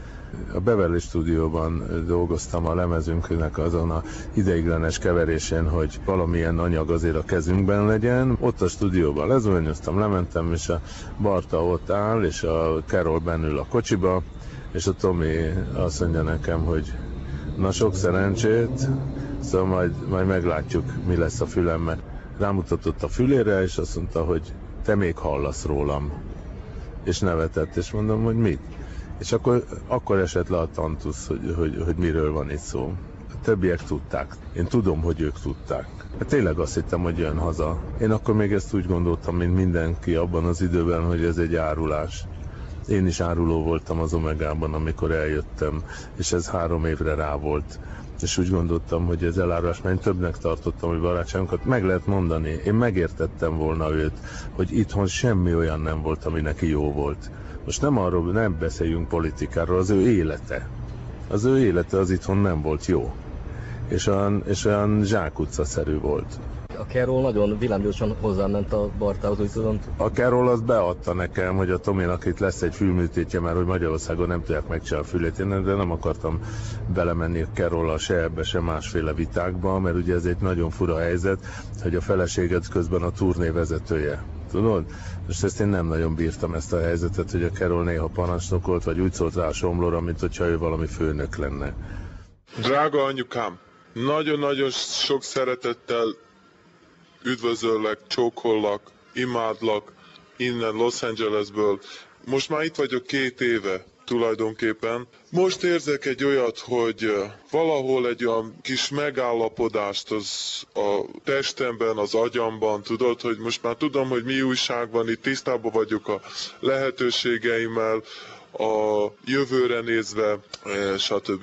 A Beverly stúdióban dolgoztam a lemezünknek azon a ideiglenes keverésén, hogy valamilyen anyag azért a kezünkben legyen. Ott a stúdióban lezuhanyoztam, lementem, és a Barta ott áll, és a Carol bennül a kocsiba, és a Tomi azt mondja nekem, hogy na sok szerencsét, szóval majd, majd meglátjuk, mi lesz a fülemmel. Rámutatott a fülére, és azt mondta, hogy te még hallasz rólam. És nevetett, és mondom, hogy mit? És akkor, akkor esett le a tantusz, hogy, hogy, hogy miről van itt szó. A többiek tudták. Én tudom, hogy ők tudták. Hát tényleg azt hittem, hogy jön haza. Én akkor még ezt úgy gondoltam, mint mindenki abban az időben, hogy ez egy árulás. Én is áruló voltam az Omegában, amikor eljöttem, és ez három évre rá volt. És úgy gondoltam, hogy ez elárulás, mert én többnek tartottam, hogy barátságunkat meg lehet mondani. Én megértettem volna őt, hogy itthon semmi olyan nem volt, ami neki jó volt. Most nem arról, nem beszéljünk politikáról, az ő élete. Az ő élete az itthon nem volt jó. És olyan, és olyan zsákutca-szerű volt. A Carol nagyon villámgyorsan hozzáment a Bartához, úgy tudom. A Carol azt beadta nekem, hogy a Tominak itt lesz egy fülműtétje, mert hogy Magyarországon nem tudják megcsinálni a fülét, de nem akartam belemenni a Carollal se ebbe, se másféle vitákba, mert ugye ez egy nagyon fura helyzet, hogy a feleséged közben a turné vezetője. Tudod? Most ezt én nem nagyon bírtam, ezt a helyzetet, hogy a Carol néha parancsnok volt, vagy úgy szólt rá a somlóra, mint hogyha ő valami főnök lenne. Drága anyukám, nagyon-nagyon sok szeretettel üdvözöllek, csókollak, imádlak innen Los Angelesből. Most már itt vagyok két éve tulajdonképpen. Most érzek egy olyat, hogy valahol egy olyan kis megállapodást az a testemben, az agyamban, tudod, hogy most már tudom, hogy mi újság van, itt tisztában vagyok a lehetőségeimmel, a jövőre nézve, stb.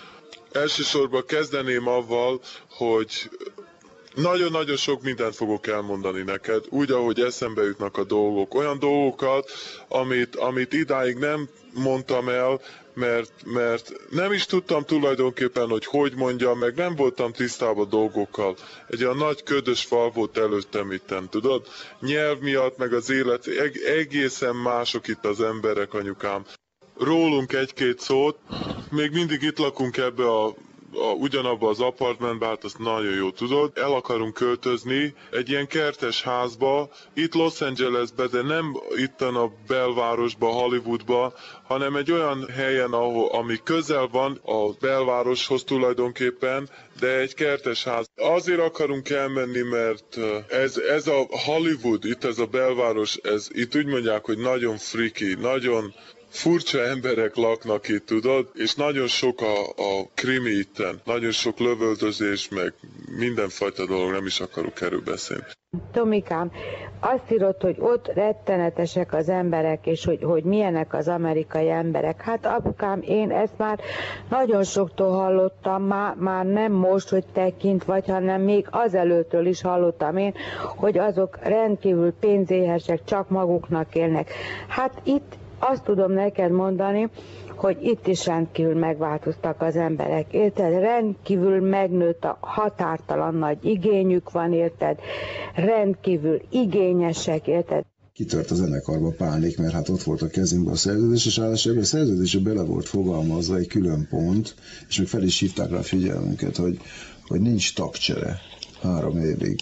Elsősorban kezdeném avval, hogy nagyon-nagyon sok mindent fogok elmondani neked, úgy, ahogy eszembe jutnak a dolgok. Olyan dolgokat, amit, amit idáig nem mondtam el, mert, mert nem is tudtam tulajdonképpen, hogy hogy mondjam, meg nem voltam tisztában dolgokkal. Egy olyan nagy ködös fal volt előttem itten, tudod? Nyelv miatt, meg az élet, egészen mások itt az emberek, anyukám. Rólunk egy-két szót, még mindig itt lakunk ebbe a A, ugyanabba az apartmanban, hát azt nagyon jó tudod, el akarunk költözni egy ilyen kertes házba, itt Los Angelesbe, de nem itten a belvárosba, Hollywoodba, hanem egy olyan helyen, ahol, ami közel van a belvároshoz tulajdonképpen, de egy kertes ház. Azért akarunk elmenni, mert ez, ez a Hollywood, itt ez a belváros, ez, itt úgy mondják, hogy nagyon freaky, nagyon furcsa emberek laknak itt, tudod, és nagyon sok a, a krimi itten, nagyon sok lövöldözés, meg mindenfajta dolog, nem is akarok erről beszélni. Tomikám, azt írod, hogy ott rettenetesek az emberek, és hogy, hogy milyenek az amerikai emberek. Hát apukám, én ezt már nagyon soktól hallottam, már, már nem most, hogy te kint vagy, hanem még azelőttől is hallottam én, hogy azok rendkívül pénzéhesek, csak maguknak élnek. Hát itt azt tudom neked mondani, hogy itt is rendkívül megváltoztak az emberek, érted? Rendkívül megnőtt a határtalan nagy igényük van, érted? Rendkívül igényesek, érted? Kitört a zenekarba pánik, mert hát ott volt a kezünkben a szerződés, és ráadásul a szerződésre bele volt fogalmazva egy külön pont, és még fel is hívták rá a figyelmünket, hogy, hogy nincs tagcsere három évig.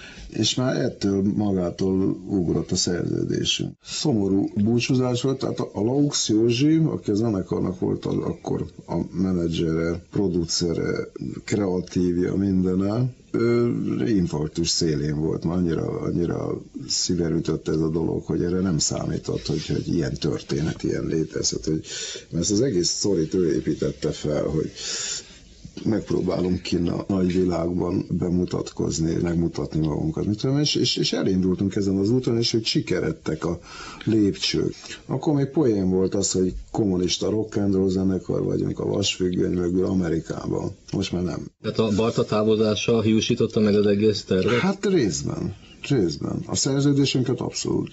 És már ettől magától ugrott a szerződésünk. Szomorú búcsúzás volt, tehát a Laux Józsi, aki a zenekarnak volt az, akkor a menedzsere, producere, kreatívja, mindene, ő infarktus szélén volt, már annyira, annyira szíverütött ez a dolog, hogy erre nem számított, hogy, hogy ilyen történet, ilyen létezhet. Hogy, mert ezt az egész sztorit ő építette fel, hogy megpróbálunk kinn a nagy világban bemutatkozni, megmutatni magunkat. Mit tudom, és, és, és elindultunk ezen az úton, és hogy sikeredtek a lépcsők. Akkor még poén volt az, hogy kommunista rock and roll zenekar vagyunk a vasfüggöny mögül Amerikában. Most már nem. Tehát a Barta távozása hiúsította meg az egész tervet? Hát részben. Részben. A szerződésünket abszolút.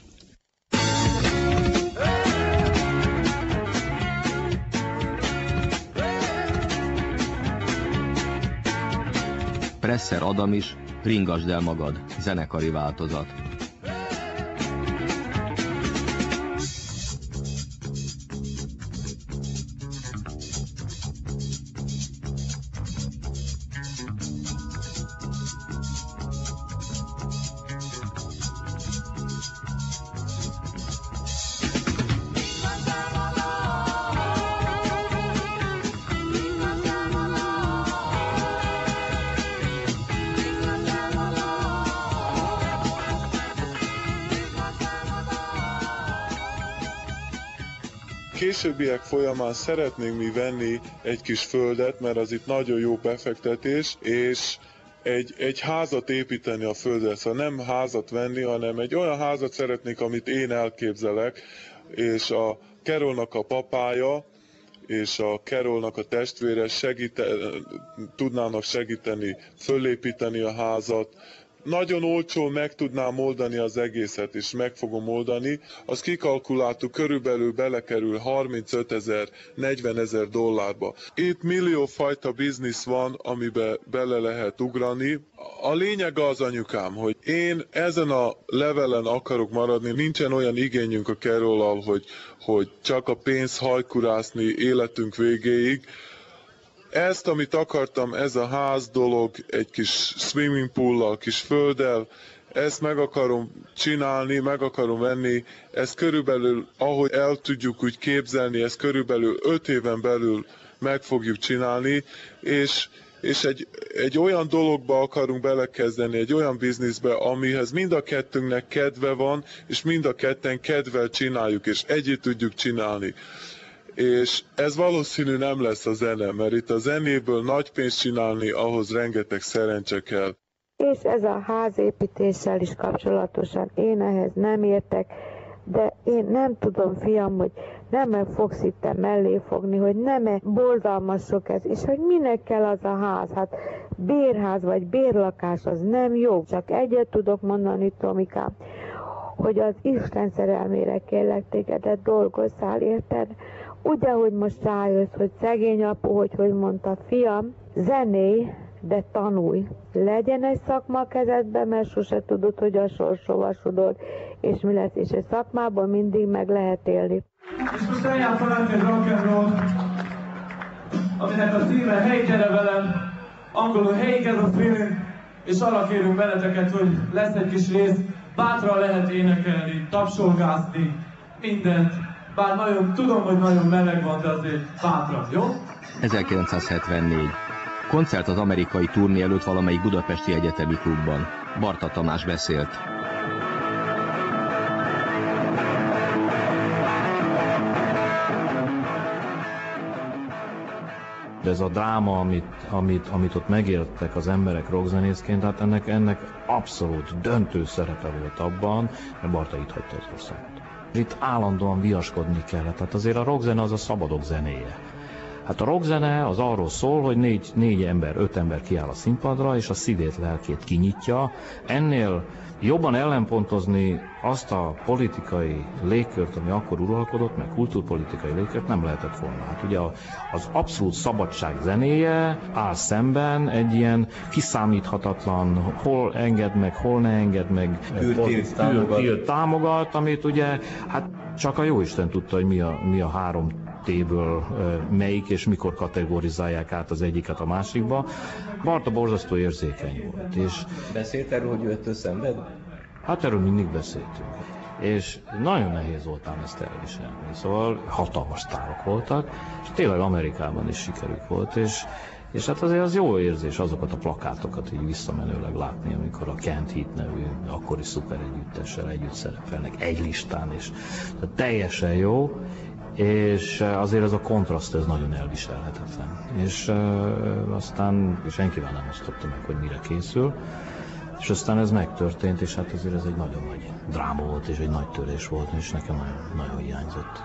Presser Adam is, Ringasd el magad, zenekari változat. későbbiek folyamán szeretnénk mi venni egy kis földet, mert az itt nagyon jó befektetés, és egy, egy házat építeni a földre. Szóval nem házat venni, hanem egy olyan házat szeretnék, amit én elképzelek, és a Carolnak a papája, és a Carolnak a testvére segíte, tudnának segíteni, fölépíteni a házat. Nagyon olcsón meg tudnám oldani az egészet, és meg fogom oldani. Azt kikalkuláltuk, körülbelül belekerül harmincötezer, negyvenezer dollárba. Itt millió fajta biznisz van, amiben bele lehet ugrani. A lényeg az, anyukám, hogy én ezen a levelen akarok maradni. Nincsen olyan igényünk a Carollal, hogy, hogy csak a pénz hajkurászni életünk végéig. Ezt, amit akartam, ez a ház dolog, egy kis swimming pool-lal, kis földdel, ezt meg akarom csinálni, meg akarom venni, ezt körülbelül, ahogy el tudjuk úgy képzelni, ezt körülbelül öt éven belül meg fogjuk csinálni, és, és egy, egy olyan dologba akarunk belekezdeni, egy olyan bizniszbe, amihez mind a kettőnknek kedve van, és mind a ketten kedvel csináljuk, és együtt tudjuk csinálni. És ez valószínű nem lesz a zene, mert itt a zenéből nagy pénzt csinálni, ahhoz rengeteg szerencse kell. És ez a házépítéssel is kapcsolatosan én ehhez nem értek, de én nem tudom, fiam, hogy nem-e fogsz itt mellé fogni, hogy nem-e borzalmasok ez, és hogy minek kell az a ház. Hát bérház vagy bérlakás az nem jó. Csak egyet tudok mondani, Tomikám, hogy az Isten szerelmére kérlek tégedet, dolgozzál, érted? Úgy, ahogy most rájössz, hogy szegény apu, hogy hogy mondta, fiam, zenéj, de tanulj. Legyen egy szakma a kezedben, mert sose tudod, hogy a sors sodor, és mi lesz, és egy szakmában mindig meg lehet élni. És most eljátszom egy rock'n'roll, aminek a címe Hey, gyere velem, angolul Hey, get a feeling, és arra kérünk benneteket, hogy lesz egy kis rész, bátran lehet énekelni, tapsolgázni, mindent. Bár nagyon, tudom, hogy nagyon meleg van, de azért bátran, jó? ezerkilencszázhetvennégy. Koncert az amerikai turné előtt valamelyik budapesti egyetemi klubban. Barta Tamás beszélt. De ez a dráma, amit, amit, amit ott megéltek az emberek rockzenészként, hát ennek, ennek abszolút döntő szerepe volt abban, mert Barta itt hagyta az országot. Itt állandóan viaskodni kellett, hát azért a rockzene az a szabadok zenéje. Hát a rockzene az arról szól, hogy négy, négy ember, öt ember kiáll a színpadra, és a szívét, lelkét kinyitja. Ennél jobban ellenpontozni azt a politikai légkört, ami akkor uralkodott, meg kultúrpolitikai légkört nem lehetett volna. Hát ugye az abszolút szabadság zenéje áll szemben egy ilyen kiszámíthatatlan, hol enged meg, hol ne enged meg, Tilt támogat. támogat, amit ugye hát csak a jóisten tudta, hogy mi a, mi a három T-ből melyik és mikor kategorizálják át az egyiket a másikba. Barta borzasztó érzékeny volt. És beszélt erről, hogy ő ettől szenved? Hát erről mindig beszéltünk. És nagyon nehéz volt ám ezt elviselni. Szóval hatalmas sztárok voltak, és tényleg Amerikában is sikerük volt, és És hát azért az jó érzés azokat a plakátokat így visszamenőleg látni, amikor a Kent Heat nevű akkori szuper együttessel együtt szerepelnek egy listán, és teljesen jó, és azért ez a kontraszt, ez nagyon elviselhetetlen. És uh, aztán senkivel nem osztotta meg, hogy mire készül, és aztán ez megtörtént, és hát azért ez egy nagyon nagy dráma volt, és egy nagy törés volt, és nekem nagyon, nagyon hiányzott.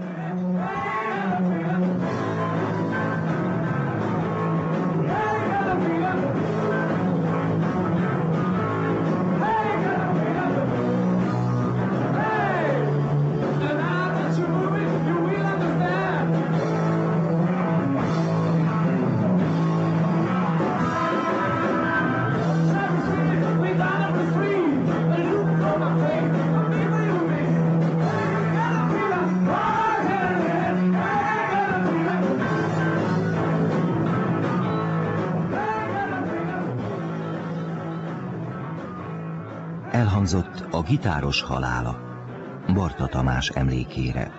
Elhangzott a gitáros halála Barta Tamás emlékére.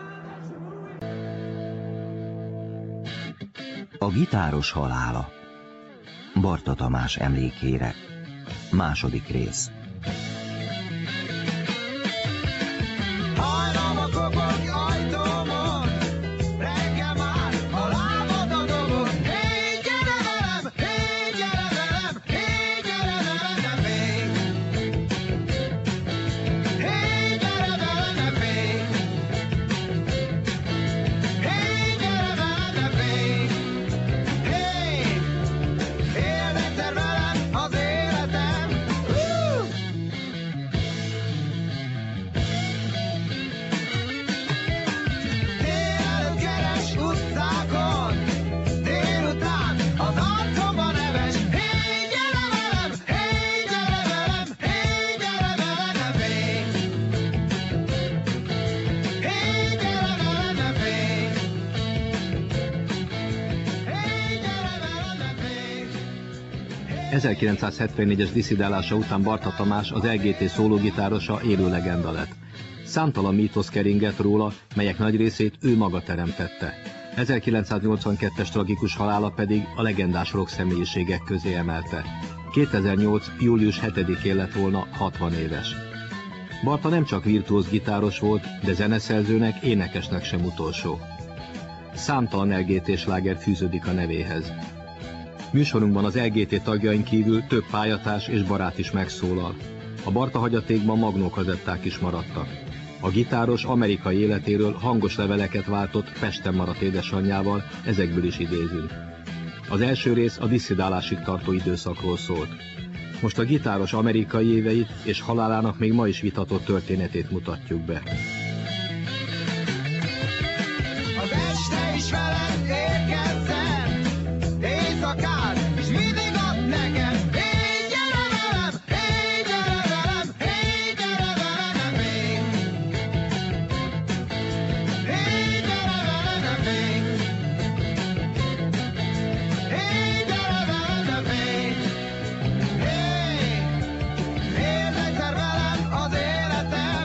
A gitáros halála Barta Tamás emlékére. Második rész. Hajnal a kopog ajtómon, ezerkilencszázhetvennégyes disszidálása után Barta Tamás, az el gé té szólógitárosa élő legenda lett. Számtalan mítosz keringett róla, melyek nagy részét ő maga teremtette. ezerkilencszáznyolcvankettes tragikus halála pedig a legendás rock személyiségek közé emelte. kétezer-nyolc. július hetedikén lett volna hatvan éves. Barta nem csak virtuóz gitáros volt, de zeneszerzőnek, énekesnek sem utolsó. Számtalan el gé té sláger fűződik a nevéhez. Műsorunkban az el gé té tagjain kívül több pályatárs és barát is megszólal. A Barta hagyatékban magnókazetták is maradtak. A gitáros amerikai életéről hangos leveleket váltott Pesten maradt édesanyjával, ezekből is idézünk. Az első rész a disszidálásig tartó időszakról szólt. Most a gitáros amerikai éveit és halálának még ma is vitatott történetét mutatjuk be. Az este is veled érkezzen, éjszakán, és mindig ad nekem. Hey, gyere velem, hey, gyere velem, hey, gyere velem még. Hey, gyere velem még. Hey, gyere velem még. Hey, éld egyszer velem az életem.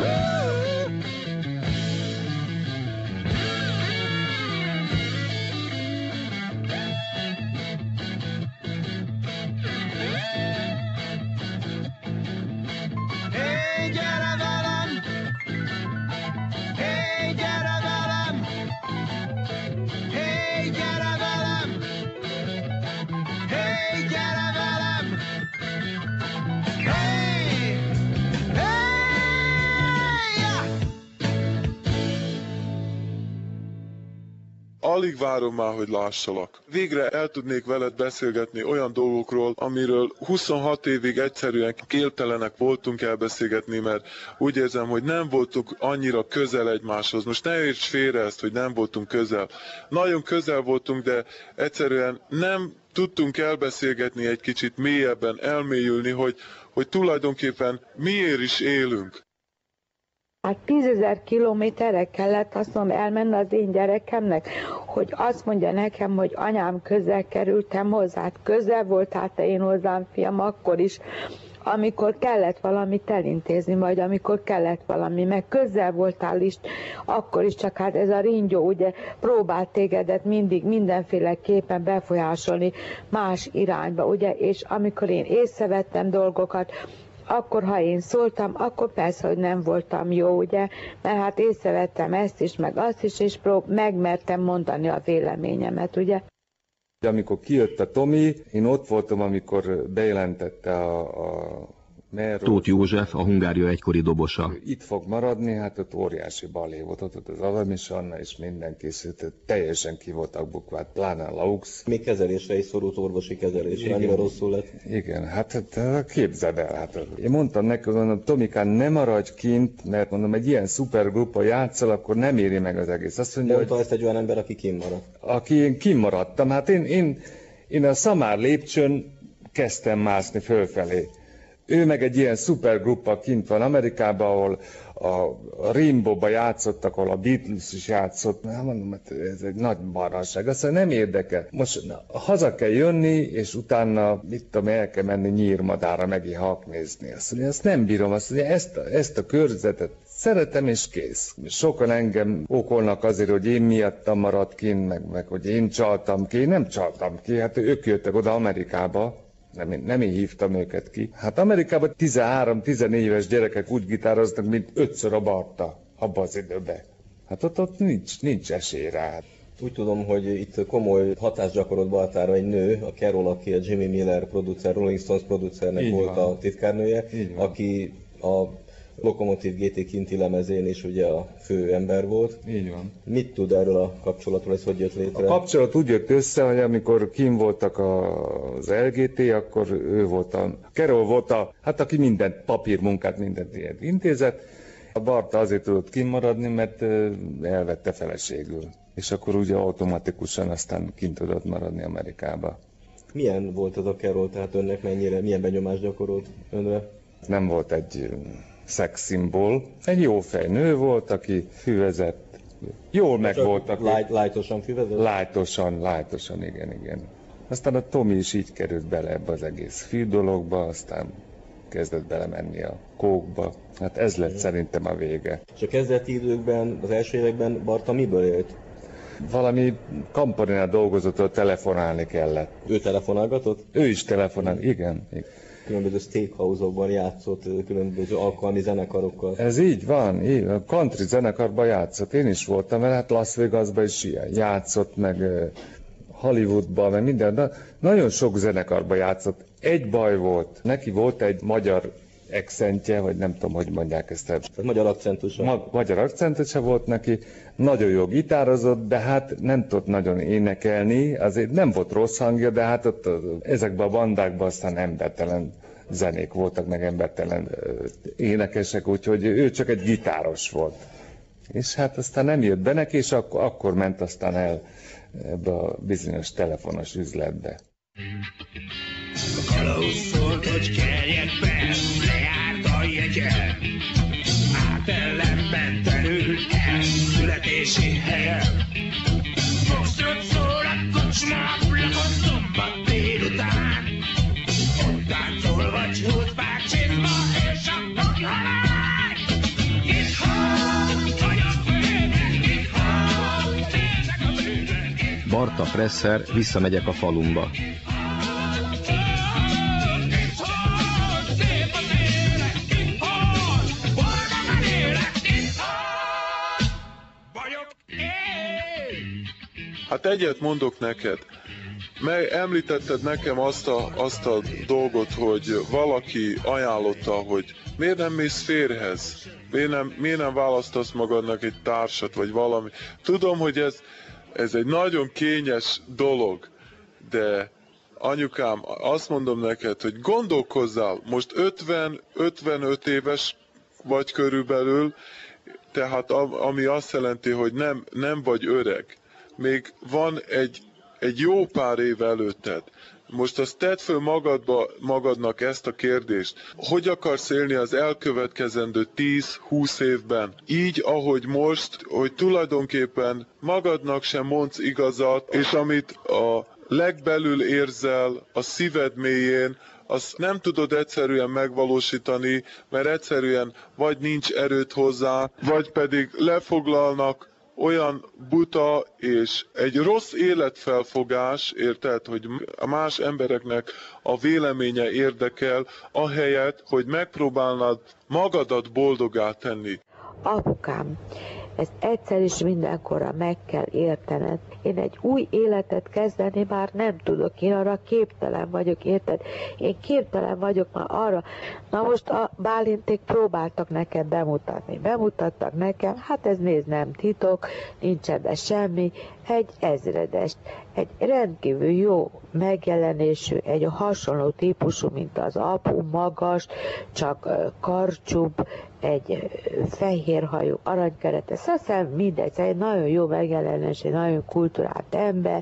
Hey, gyere velem! Hey, gyere velem! Hey, gyere velem! Hey, gyere velem! Hey! Hey! Alig várom már, hogy lássalak. Végre el tudnék veled beszélgetni olyan dolgokról, amiről huszonhat évig egyszerűen képtelenek voltunk elbeszélgetni, mert úgy érzem, hogy nem voltunk annyira közel egymáshoz. Most ne érts félre ezt, hogy nem voltunk közel. Nagyon közel voltunk, de egyszerűen nem tudtunk elbeszélgetni egy kicsit mélyebben, elmélyülni, hogy, hogy tulajdonképpen miért is élünk. Hát tízezer kilométerre kellett azt mondom elmenni az én gyerekemnek, hogy azt mondja nekem, hogy anyám, közel kerültem hozzá. Hát közel volt hát én hozzám, fiam, akkor is, amikor kellett valamit elintézni, vagy amikor kellett valami, meg közel voltál is, akkor is, csak hát ez a ringyó ugye próbált tégedet mindig mindenféleképpen befolyásolni más irányba, ugye, és amikor én észrevettem dolgokat, akkor, ha én szóltam, akkor persze, hogy nem voltam jó, ugye, mert hát észrevettem ezt is, meg azt is, és prób- megmertem mondani a véleményemet, ugye. Amikor kijött a Tomi, én ott voltam, amikor bejelentette a, a Merről. Tóth József, a Hungária egykori dobosa. Itt fog maradni, hát ott óriási balé volt, ott, ott az Adam és Anna és minden készült, teljesen ki voltak bukvát, pláne a Laux. Még kezelésre is szorult, orvosi kezelésre, annyira rosszul lett. Igen, hát, hát képzeld el, hát én mondtam neki, mondom, Tomikán, ne maradj kint, mert mondom, egy ilyen szupergrupa játszol, akkor nem éri meg az egész. Azt mondja, mondta hogy, ezt egy olyan ember, aki kimaradt. Aki én kimaradtam, hát én, én, én a Szamár lépcsőn kezdtem mászni fölfelé. Ő meg egy ilyen szupergruppa kint van Amerikában, ahol a, a Rimbo-ba játszottak, ahol a Beatles is játszott. Na, mondom, ez egy nagy barnaság, aztán nem érdekel. Most na, haza kell jönni, és utána, mit tudom, el kell menni Nyírmadára megint nézni. Azt mondja, ezt nem bírom, azt mondja, ezt a, ezt a körzetet szeretem, és kész. Sokan engem okolnak azért, hogy én miattam maradt kint, meg, meg hogy én csaltam ki. Én nem csaltam ki, hát ők jöttek oda Amerikába. Nem én, nem én hívtam őket ki. Hát Amerikában tizenhárom-tizennégy éves gyerekek úgy gitároznak, mint ötször a Barta abban az időben. Hát ott, ott nincs, nincs esély rá. Úgy tudom, hogy itt komoly hatást gyakorolt Bartára egy nő, a Carol, aki a Jimmy Miller producer, Rolling Stones producernek így volt van. A titkárnője, aki a Lokomotív gé té Kinti lemezén is ugye a fő ember volt. Így van. Mit tud erről a kapcsolatról, ez hogy jött létre? A kapcsolat úgy jött össze, hogy amikor kim voltak az el gé té, akkor ő volt a... Carol volt a... Hát aki mindent, papírmunkát, mindent ilyen intézett. A Barta azért tudott kimaradni, mert elvette feleségül. És akkor ugye automatikusan aztán kint tudott maradni Amerikába. Milyen volt az a Carol, tehát önnek mennyire, milyen benyomást gyakorolt önre? Nem volt egy szexszimbol. Egy jó fejnő volt, aki füvezett. Jól meg voltak. Light, lightosan füvezett? Lightosan, lightosan, igen, igen. Aztán a Tomi is így került bele ebbe az egész fű dologba, aztán kezdett belemenni a kókba. Hát ez lett szerintem a vége. És a kezdeti időkben, az első években Barta miből élt? Valami kampaninál dolgozott, ahol telefonálni kellett. Ő telefonálgatott? Ő is telefonál, igen. igen. Különböző steakhouse-okban játszott, különböző alkalmi zenekarokkal. Ez így van, így, a country zenekarban játszott. Én is voltam, mert hát Las Vegasban is játszott, meg Hollywoodban, meg minden. De nagyon sok zenekarban játszott. Egy baj volt, neki volt egy magyar accentje, vagy nem tudom, hogy mondják ezt. Tehát magyar akcentusa. Ma, magyar akcentusa volt neki, nagyon jó gitározott, de hát nem tudott nagyon énekelni, azért nem volt rossz hangja, de hát ott ezekben a bandákban aztán embertelen zenék voltak, meg embertelen énekesek, úgyhogy ő csak egy gitáros volt. És hát aztán nem jött be neki, és akkor, akkor ment aztán el ebbe a bizonyos telefonos üzletbe. A kalauz szólt, hogy keljen fel, lejárt a jegye. Átellenben terül el születési helye. Foxtrot szól a kocsmából, a szombat délután. Ott táncol vagy húz bácsinba, és akkor halál. Itt hal, vagyok főbe, itt hal, nézek a bőbe. Barta Presser, Visszamegyek a falumba. Hát egyet mondok neked. Meg említetted nekem azt a, azt a dolgot, hogy valaki ajánlotta, hogy miért nem mész férjhez? Miért nem, miért nem választasz magadnak egy társat, vagy valami? Tudom, hogy ez, ez egy nagyon kényes dolog, de anyukám, azt mondom neked, hogy gondolkozzál, most ötven-ötvenöt éves vagy körülbelül, tehát ami azt jelenti, hogy nem, nem vagy öreg. Még van egy, egy jó pár év előtted. Most azt tedd föl magadba, magadnak ezt a kérdést. Hogy akarsz élni az elkövetkezendő tíz-húsz évben? Így, ahogy most, hogy tulajdonképpen magadnak sem mondsz igazat, és amit a legbelül érzel, a szíved mélyén, azt nem tudod egyszerűen megvalósítani, mert egyszerűen vagy nincs erőt hozzá, vagy pedig lefoglalnak olyan buta és egy rossz életfelfogás, érted, hogy a más embereknek a véleménye érdekel, ahelyett, hogy megpróbálnád magadat boldoggá tenni. Apukám, ezt egyszer is mindenkorra meg kell értened. Én egy új életet kezdeni már nem tudok, én arra képtelen vagyok, érted? Én képtelen vagyok már arra. Na most a Bálinték próbáltak nekem bemutatni. Bemutattak nekem, hát ez nézd, nem titok, nincs ebben semmi, egy ezredest, egy rendkívül jó megjelenésű, egy hasonló típusú, mint az apu, magas, csak karcsúbb, egy fehérhajú, aranykeretes, azt hiszem mindegy, egy nagyon jó megjelenés, egy nagyon kulturált ember.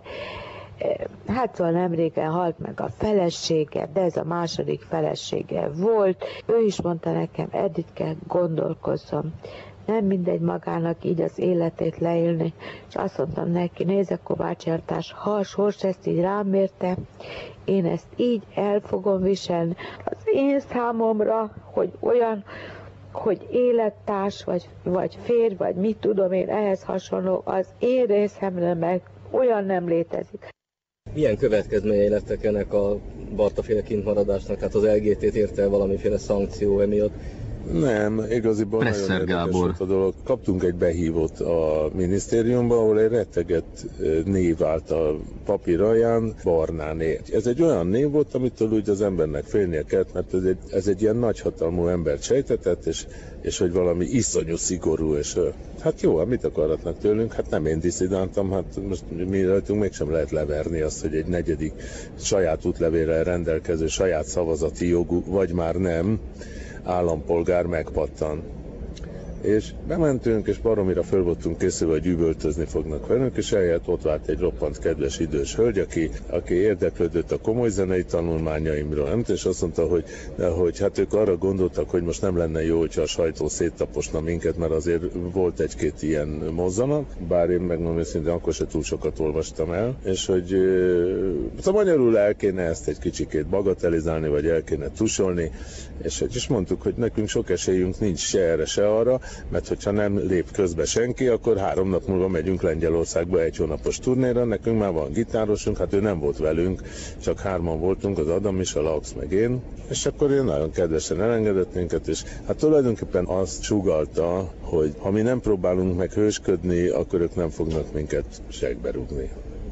Hát szóval nemrégen halt meg a felesége, de ez a második felesége volt. Ő is mondta nekem, Editke, gondolkozzon, nem mindegy magának így az életét leélni, és azt mondtam neki, nézze Kovács eltárs, ha a sors ezt így rám mérte, én ezt így el fogom viselni. Az én számomra, hogy olyan, hogy élettárs, vagy, vagy férj, vagy mit tudom én, ehhez hasonló, az én részemre meg olyan nem létezik. Milyen következményei lettek ennek a Barta-féle kintmaradásnak? Tehát az el gé té-t érte el valamiféle szankció emiatt? Nem, igaziból Presser nagyon érdekes Gábor. volt a dolog. Kaptunk egy behívót a minisztériumba, ahol egy retteget név állt a papír alján, Barnáné. Ez egy olyan név volt, amitől úgy az embernek félnie kellett, mert ez egy, ez egy ilyen nagyhatalmú embert sejtetett, és, és hogy valami iszonyú szigorú, és hát jó, hát mit akarhatnak tőlünk? Hát nem én diszidáltam, hát most mi rajtunk mégsem lehet leverni azt, hogy egy negyedik saját útlevélrel rendelkező, saját szavazati jogú, vagy már nem, állampolgár megpattan. És bementünk, és baromira föl voltunk készülve, hogy üvöltözni fognak velünk, és eljött, ott várt egy roppant kedves idős hölgy, aki, aki érdeklődött a komoly zenei tanulmányaimról, nem? És azt mondta, hogy, hogy hát ők arra gondoltak, hogy most nem lenne jó, hogyha a sajtó széttaposna minket, mert azért volt egy-két ilyen mozzanat, bár én megmondom őszintén, akkor se túl sokat olvastam el, és hogy szóval magyarul el kéne ezt egy kicsikét bagatelizálni, vagy el kéne tusolni, és, és mondtuk, hogy nekünk sok esélyünk nincs se erre, se arra, mert hogyha nem lép közbe senki, akkor három nap múlva megyünk Lengyelországba egy hónapos turnéra, nekünk már van gitárosunk, hát ő nem volt velünk, csak hárman voltunk, az Adam is, a Laux meg én, és akkor ő nagyon kedvesen elengedett minket, és hát tulajdonképpen azt sugallta, hogy ha mi nem próbálunk meg hősködni, akkor ők nem fognak minket segbe rúgni.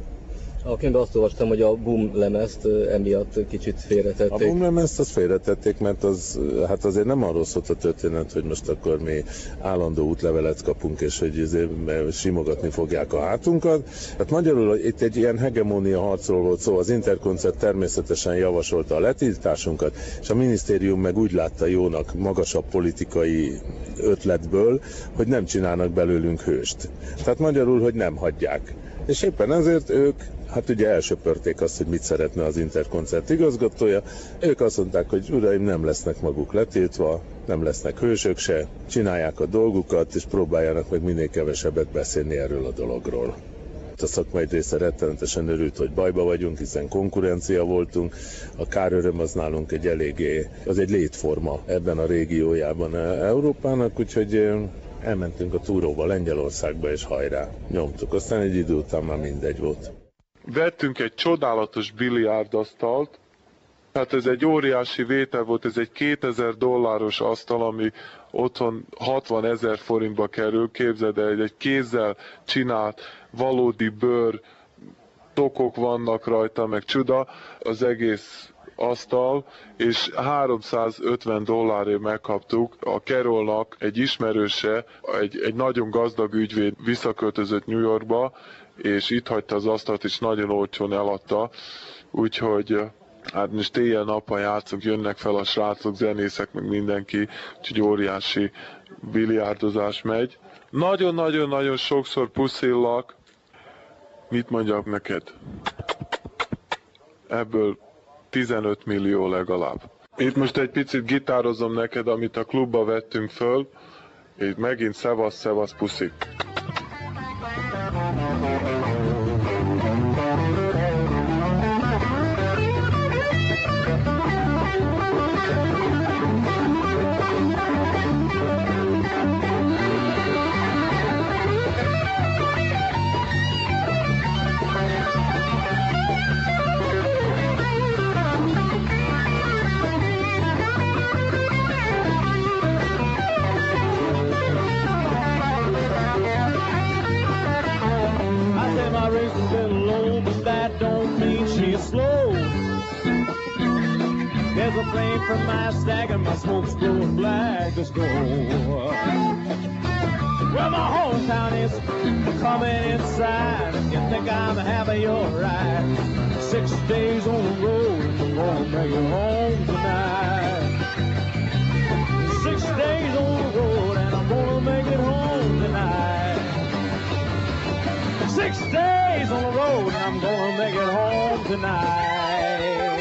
A könyvben azt olvastam, hogy a Boom lemezt emiatt kicsit félretették. A Boom lemezt azt félretették, mert az, hát azért nem arról szólt a történet, hogy most akkor mi állandó útlevelet kapunk, és hogy simogatni fogják a hátunkat. Hát magyarul itt egy ilyen hegemónia harcról volt szó, az Interkoncert természetesen javasolta a letiltásunkat, és a minisztérium meg úgy látta jónak magasabb politikai ötletből, hogy nem csinálnak belőlünk hőst. Tehát magyarul, hogy nem hagyják. És éppen ezért ők, hát ugye elsöpörték azt, hogy mit szeretne az Interkoncert igazgatója. Ők azt mondták, hogy uraim, nem lesznek maguk letiltva, nem lesznek hősök se, csinálják a dolgukat, és próbáljanak meg minél kevesebbet beszélni erről a dologról. A szakmai része rettenetesen örült, hogy bajba vagyunk, hiszen konkurencia voltunk. A káröröm az nálunk egy eléggé, az egy létforma ebben a régiójában Európának, úgyhogy elmentünk a túróba, Lengyelországba, és hajrá, nyomtuk. Aztán egy idő után már mindegy volt. Vettünk egy csodálatos biliárdasztalt, hát ez egy óriási vétel volt, ez egy kétezer dolláros asztal, ami otthon hatvanezer forintba kerül, képzeld el, egy kézzel csinált, valódi bőr, tokok vannak rajta, meg csuda, az egész asztal, és háromszázötven dollárért megkaptuk. A Carolnak egy ismerőse, egy, egy nagyon gazdag ügyvéd visszaköltözött New Yorkba, és itt hagyta az asztalt, és nagyon olcsón eladta, úgyhogy hát most éjjel-nappal játszunk, jönnek fel a srácok, zenészek, meg mindenki, úgyhogy óriási biliárdozás megy. Nagyon-nagyon-nagyon sokszor puszillak, mit mondjak neked? Ebből tizenöt millió legalább. Itt most egy picit gitározom neked, amit a klubba vettünk föl, és megint szevasz, szevasz, puszi. There's a flame from my stack and my smoke's glowing black as gold. Well, my hometown is coming inside. You think I'm having your ride? Six days on the road, I'm gonna make it home tonight. Six days on the road and I'm gonna make it home tonight. Six days on the road and I'm gonna make it home tonight.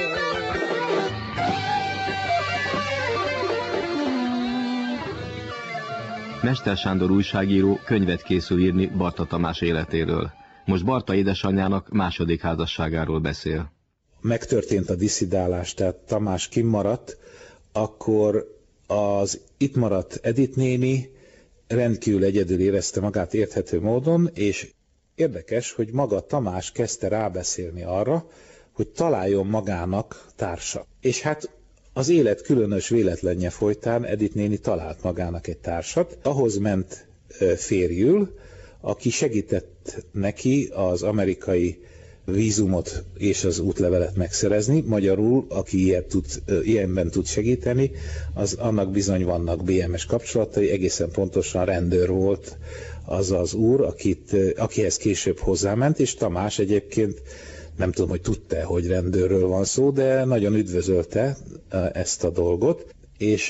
Mester Sándor újságíró könyvet készül írni Barta Tamás életéről. Most Barta édesanyjának második házasságáról beszél. Megtörtént a disszidálás, tehát Tamás kimaradt, akkor az itt maradt Edith néni rendkívül egyedül érezte magát érthető módon, és érdekes, hogy maga Tamás kezdte rábeszélni arra, hogy találjon magának társat. És hát az élet különös véletlenje folytán Edith néni talált magának egy társat, ahhoz ment férjül, aki segített neki az amerikai vízumot és az útlevelet megszerezni. Magyarul, aki ilyet tud, ilyenben tud segíteni, az annak bizony vannak bé em es kapcsolatai, egészen pontosan rendőr volt az az úr, akit, akihez később hozzáment, és Tamás egyébként nem tudom, hogy tudta, hogy rendőrről van szó, de nagyon üdvözölte ezt a dolgot, és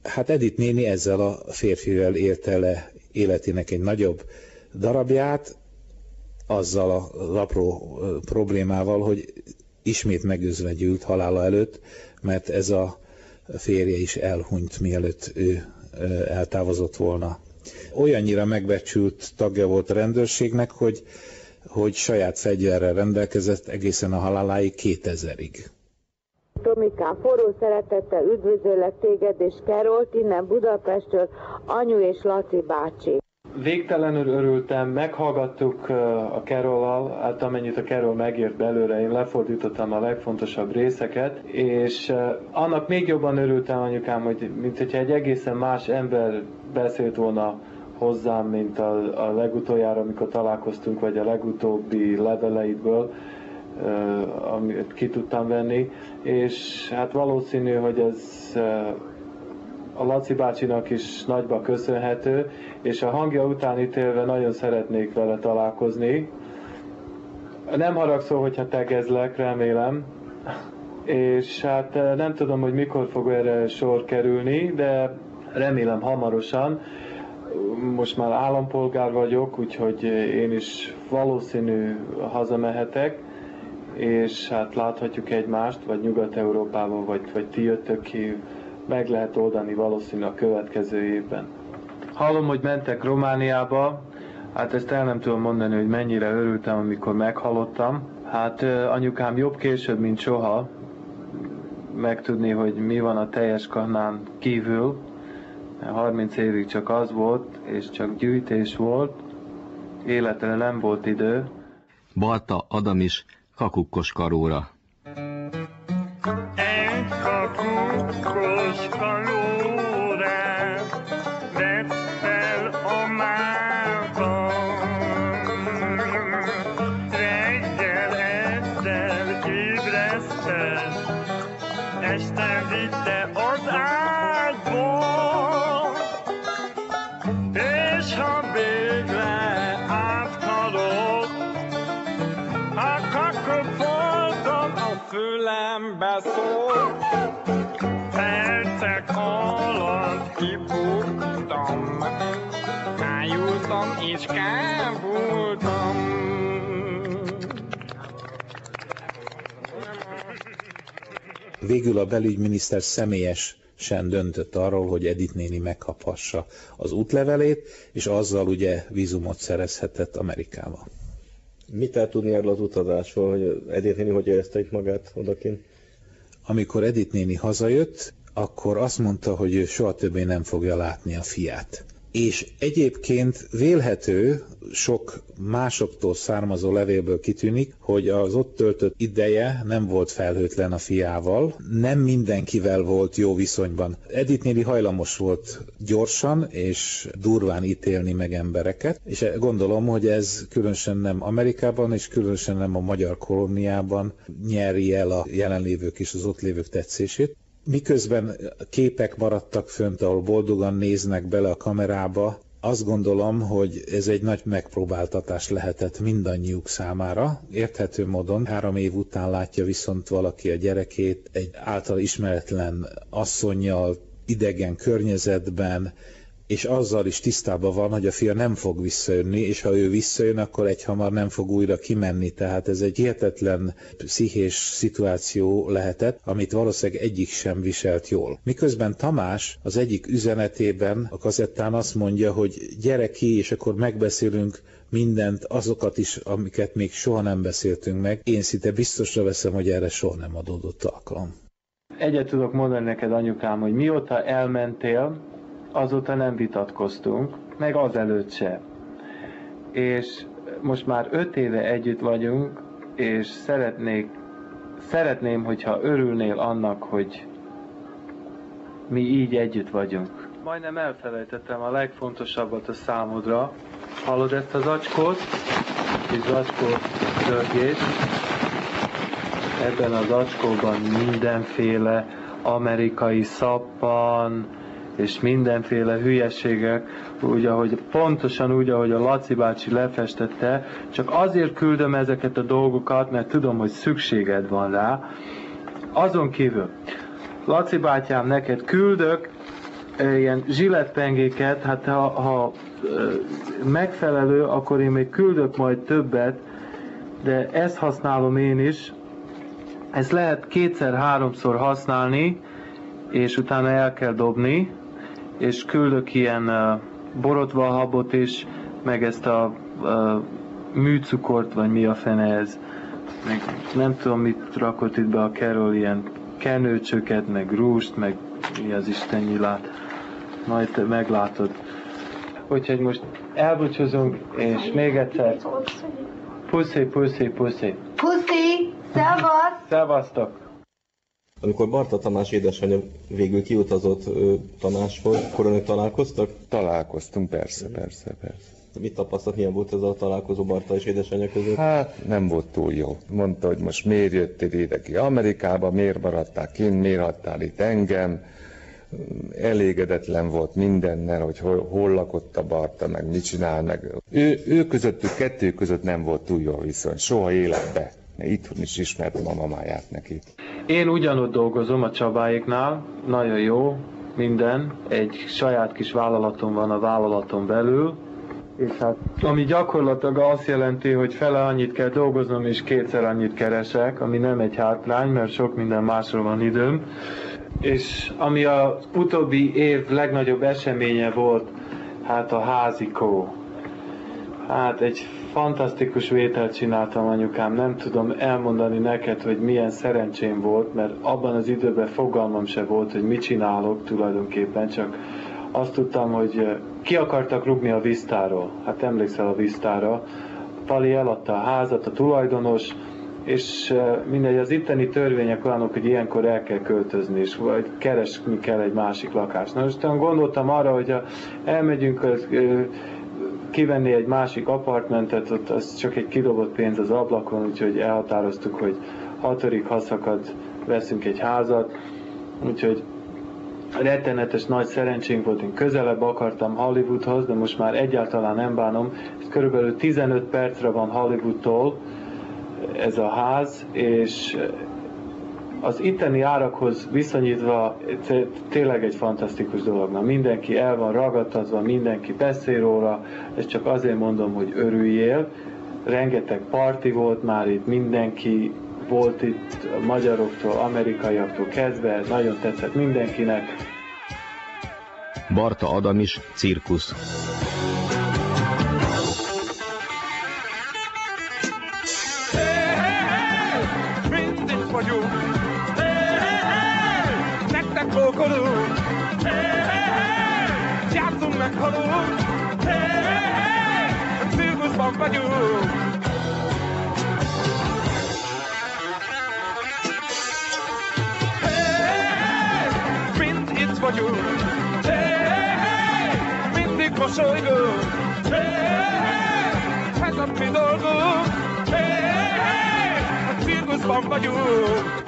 Hát Edith néni ezzel a férfivel érte le életének egy nagyobb darabját, azzal az apró problémával, hogy ismét megözvegyült halála előtt, mert ez a férje is elhunyt, mielőtt ő eltávozott volna. Olyannyira megbecsült tagja volt a rendőrségnek, hogy, hogy saját fegyverrel rendelkezett egészen a haláláig kétezerig. Tomikám, forró szeretettel üdvözöllek téged és Kerolt innen Budapestről, anyu és Laci bácsi. Végtelenül örültem, meghallgattuk a Kerollal, hát amennyit a Kerol megírt belőle, én lefordítottam a legfontosabb részeket, és annak még jobban örültem, anyukám, hogy mint hogyha egy egészen más ember beszélt volna hozzám, mint a, a legutoljára, amikor találkoztunk, vagy a legutóbbi leveleidből, amit ki tudtam venni, és hát valószínű, hogy ez a Laci bácsinak is nagyba köszönhető, és a hangja után ítélve nagyon szeretnék vele találkozni. Nem haragszol, hogyha tegezlek, remélem, és hát nem tudom, hogy mikor fog erre sor kerülni, de remélem hamarosan. Most már állampolgár vagyok, úgyhogy én is valószínű hazamehetek, és hát láthatjuk egymást, vagy Nyugat-Európában, vagy, vagy ti jöttök ki, meg lehet oldani valószínű a következő évben. Hallom, hogy mentek Romániába, hát ezt el nem tudom mondani, hogy mennyire örültem, amikor meghallottam. Hát anyukám, jobb később, mint soha megtudni, hogy mi van a teljes kannán kívül. harminc évig csak az volt, és csak gyűjtés volt, életre nem volt idő. Balta Adam is kakukkos karóra. Egy kakukkos kalórát vett fel a mában. Reggel ezzel ébresztett, este vitte az ágyba. És ha végre átkalott, a kakukfoltam a fülembe szól. Percek alatt kibuktam, ájultam és kábultam. Végül a belügyminiszter személyesen döntött arról, hogy Edith néni megkaphassa az útlevelét, és azzal ugye vízumot szerezhetett Amerikába. Mit el tudni erről az utazásról, hogy Edith néni hogy érezte itt magát odakint? Amikor Edith néni hazajött, akkor azt mondta, hogy ő soha többé nem fogja látni a fiát. És egyébként vélhető, sok másoktól származó levélből kitűnik, hogy az ott töltött ideje nem volt felhőtlen a fiával, nem mindenkivel volt jó viszonyban. Edith néni hajlamos volt gyorsan és durván ítélni meg embereket, és gondolom, hogy ez különösen nem Amerikában, és különösen nem a magyar kolóniában nyeri el a jelenlévők és az ott lévők tetszését. Miközben képek maradtak fönt, ahol boldogan néznek bele a kamerába, azt gondolom, hogy ez egy nagy megpróbáltatás lehetett mindannyiuk számára. Érthető módon három év után látja viszont valaki a gyerekét egy által ismeretlen asszonnyal, idegen környezetben, és azzal is tisztában van, hogy a fia nem fog visszajönni, és ha ő visszajön, akkor egyhamar nem fog újra kimenni. Tehát ez egy hihetetlen pszichés szituáció lehetett, amit valószínűleg egyik sem viselt jól. Miközben Tamás az egyik üzenetében a kazettán azt mondja, hogy gyere ki, és akkor megbeszélünk mindent, azokat is, amiket még soha nem beszéltünk meg. Én szinte biztosra veszem, hogy erre soha nem adódott alkalom. Egyet tudok mondani neked, anyukám, hogy mióta elmentél, azóta nem vitatkoztunk, meg azelőtt se. És most már öt éve együtt vagyunk, és szeretnék, szeretném, hogyha örülnél annak, hogy mi így együtt vagyunk. Majdnem elfelejtettem a legfontosabbat a számodra. Hallod ezt az zacskót? És zacskó törgés. Ebben az zacskóban mindenféle amerikai szappan, és mindenféle hülyeségek, úgy, ahogy, pontosan úgy, ahogy a Laci bácsi lefestette, csak azért küldöm ezeket a dolgokat, mert tudom, hogy szükséged van rá. Azon kívül, Laci bátyám, neked küldök ilyen zsilettpengéket, hát ha, ha megfelelő, akkor én még küldök majd többet, de ezt használom én is. Ezt lehet kétszer-háromszor használni, és utána el kell dobni, és küldök ilyen uh, borotvahabot is, meg ezt a uh, műcukort, vagy mi a fene ez. Meg nem tudom, mit rakott itt be a Carol, ilyen kenőcsöket, meg rúst, meg mi az Isten nyilát. Majd te meglátod. Úgyhogy most elbúcsúzunk, és még egyszer. Puszi, puszi, puszi. Puszi, szevasz! Szevasztok! Amikor Barta Tamás édesanyja végül kiutazott ö, Tamáshoz, akkor önök találkoztak? Találkoztunk, persze, persze, persze. Mit tapasztalt, milyen volt ez a találkozó Barta és édesanyja között? Hát nem volt túl jó. Mondta, hogy most miért jöttél ide ki Amerikába, miért maradtál kint, miért hagytál itt engem. Elégedetlen volt mindennel, hogy hol, hol lakott a Barta, meg mit csinál, meg ő, ő közöttük, kettő között nem volt túl jó viszony, soha életben. Itthon is ismertem a mamáját neki. Én ugyanott dolgozom a Csabáéknál, nagyon jó, minden. Egy saját kis vállalatom van a vállalaton belül, és hát ami gyakorlatilag azt jelenti, hogy fele annyit kell dolgoznom, és kétszer annyit keresek, ami nem egy hátrány, mert sok minden másról van időm. És ami az utóbbi év legnagyobb eseménye volt, hát a házikó. Hát egy fantasztikus vételt csináltam, anyukám, nem tudom elmondani neked, hogy milyen szerencsém volt, mert abban az időben fogalmam se volt, hogy mit csinálok tulajdonképpen, csak azt tudtam, hogy ki akartak rúgni a Visztáról. Hát emlékszel a Visztára. Pali eladta a házat, a tulajdonos, és mindegy, az itteni törvények olyanok, hogy ilyenkor el kell költözni, és vagy keresni kell egy másik lakást. Na most gondoltam arra, hogy ha elmegyünk az, kivenni egy másik apartmentet, ott az csak egy kidobott pénz az ablakon, úgyhogy elhatároztuk, hogy hatodik haszakad veszünk egy házat, úgyhogy rettenetes nagy szerencsénk volt, én közelebb akartam Hollywoodhoz, de most már egyáltalán nem bánom, körülbelül tizenöt percre van Hollywoodtól ez a ház, és az itteni árakhoz viszonyítva tényleg egy fantasztikus dolog. Na, mindenki el van ragadtatva, mindenki beszél róla, és csak azért mondom, hogy örüljél. Rengeteg parti volt már itt, mindenki volt itt, magyaroktól, amerikaiaktól kezdve, nagyon tetszett mindenkinek. Barta Adamis, cirkusz. Mindig mosolygunk, ez a mi dolgunk, a cirkuszban vagyunk.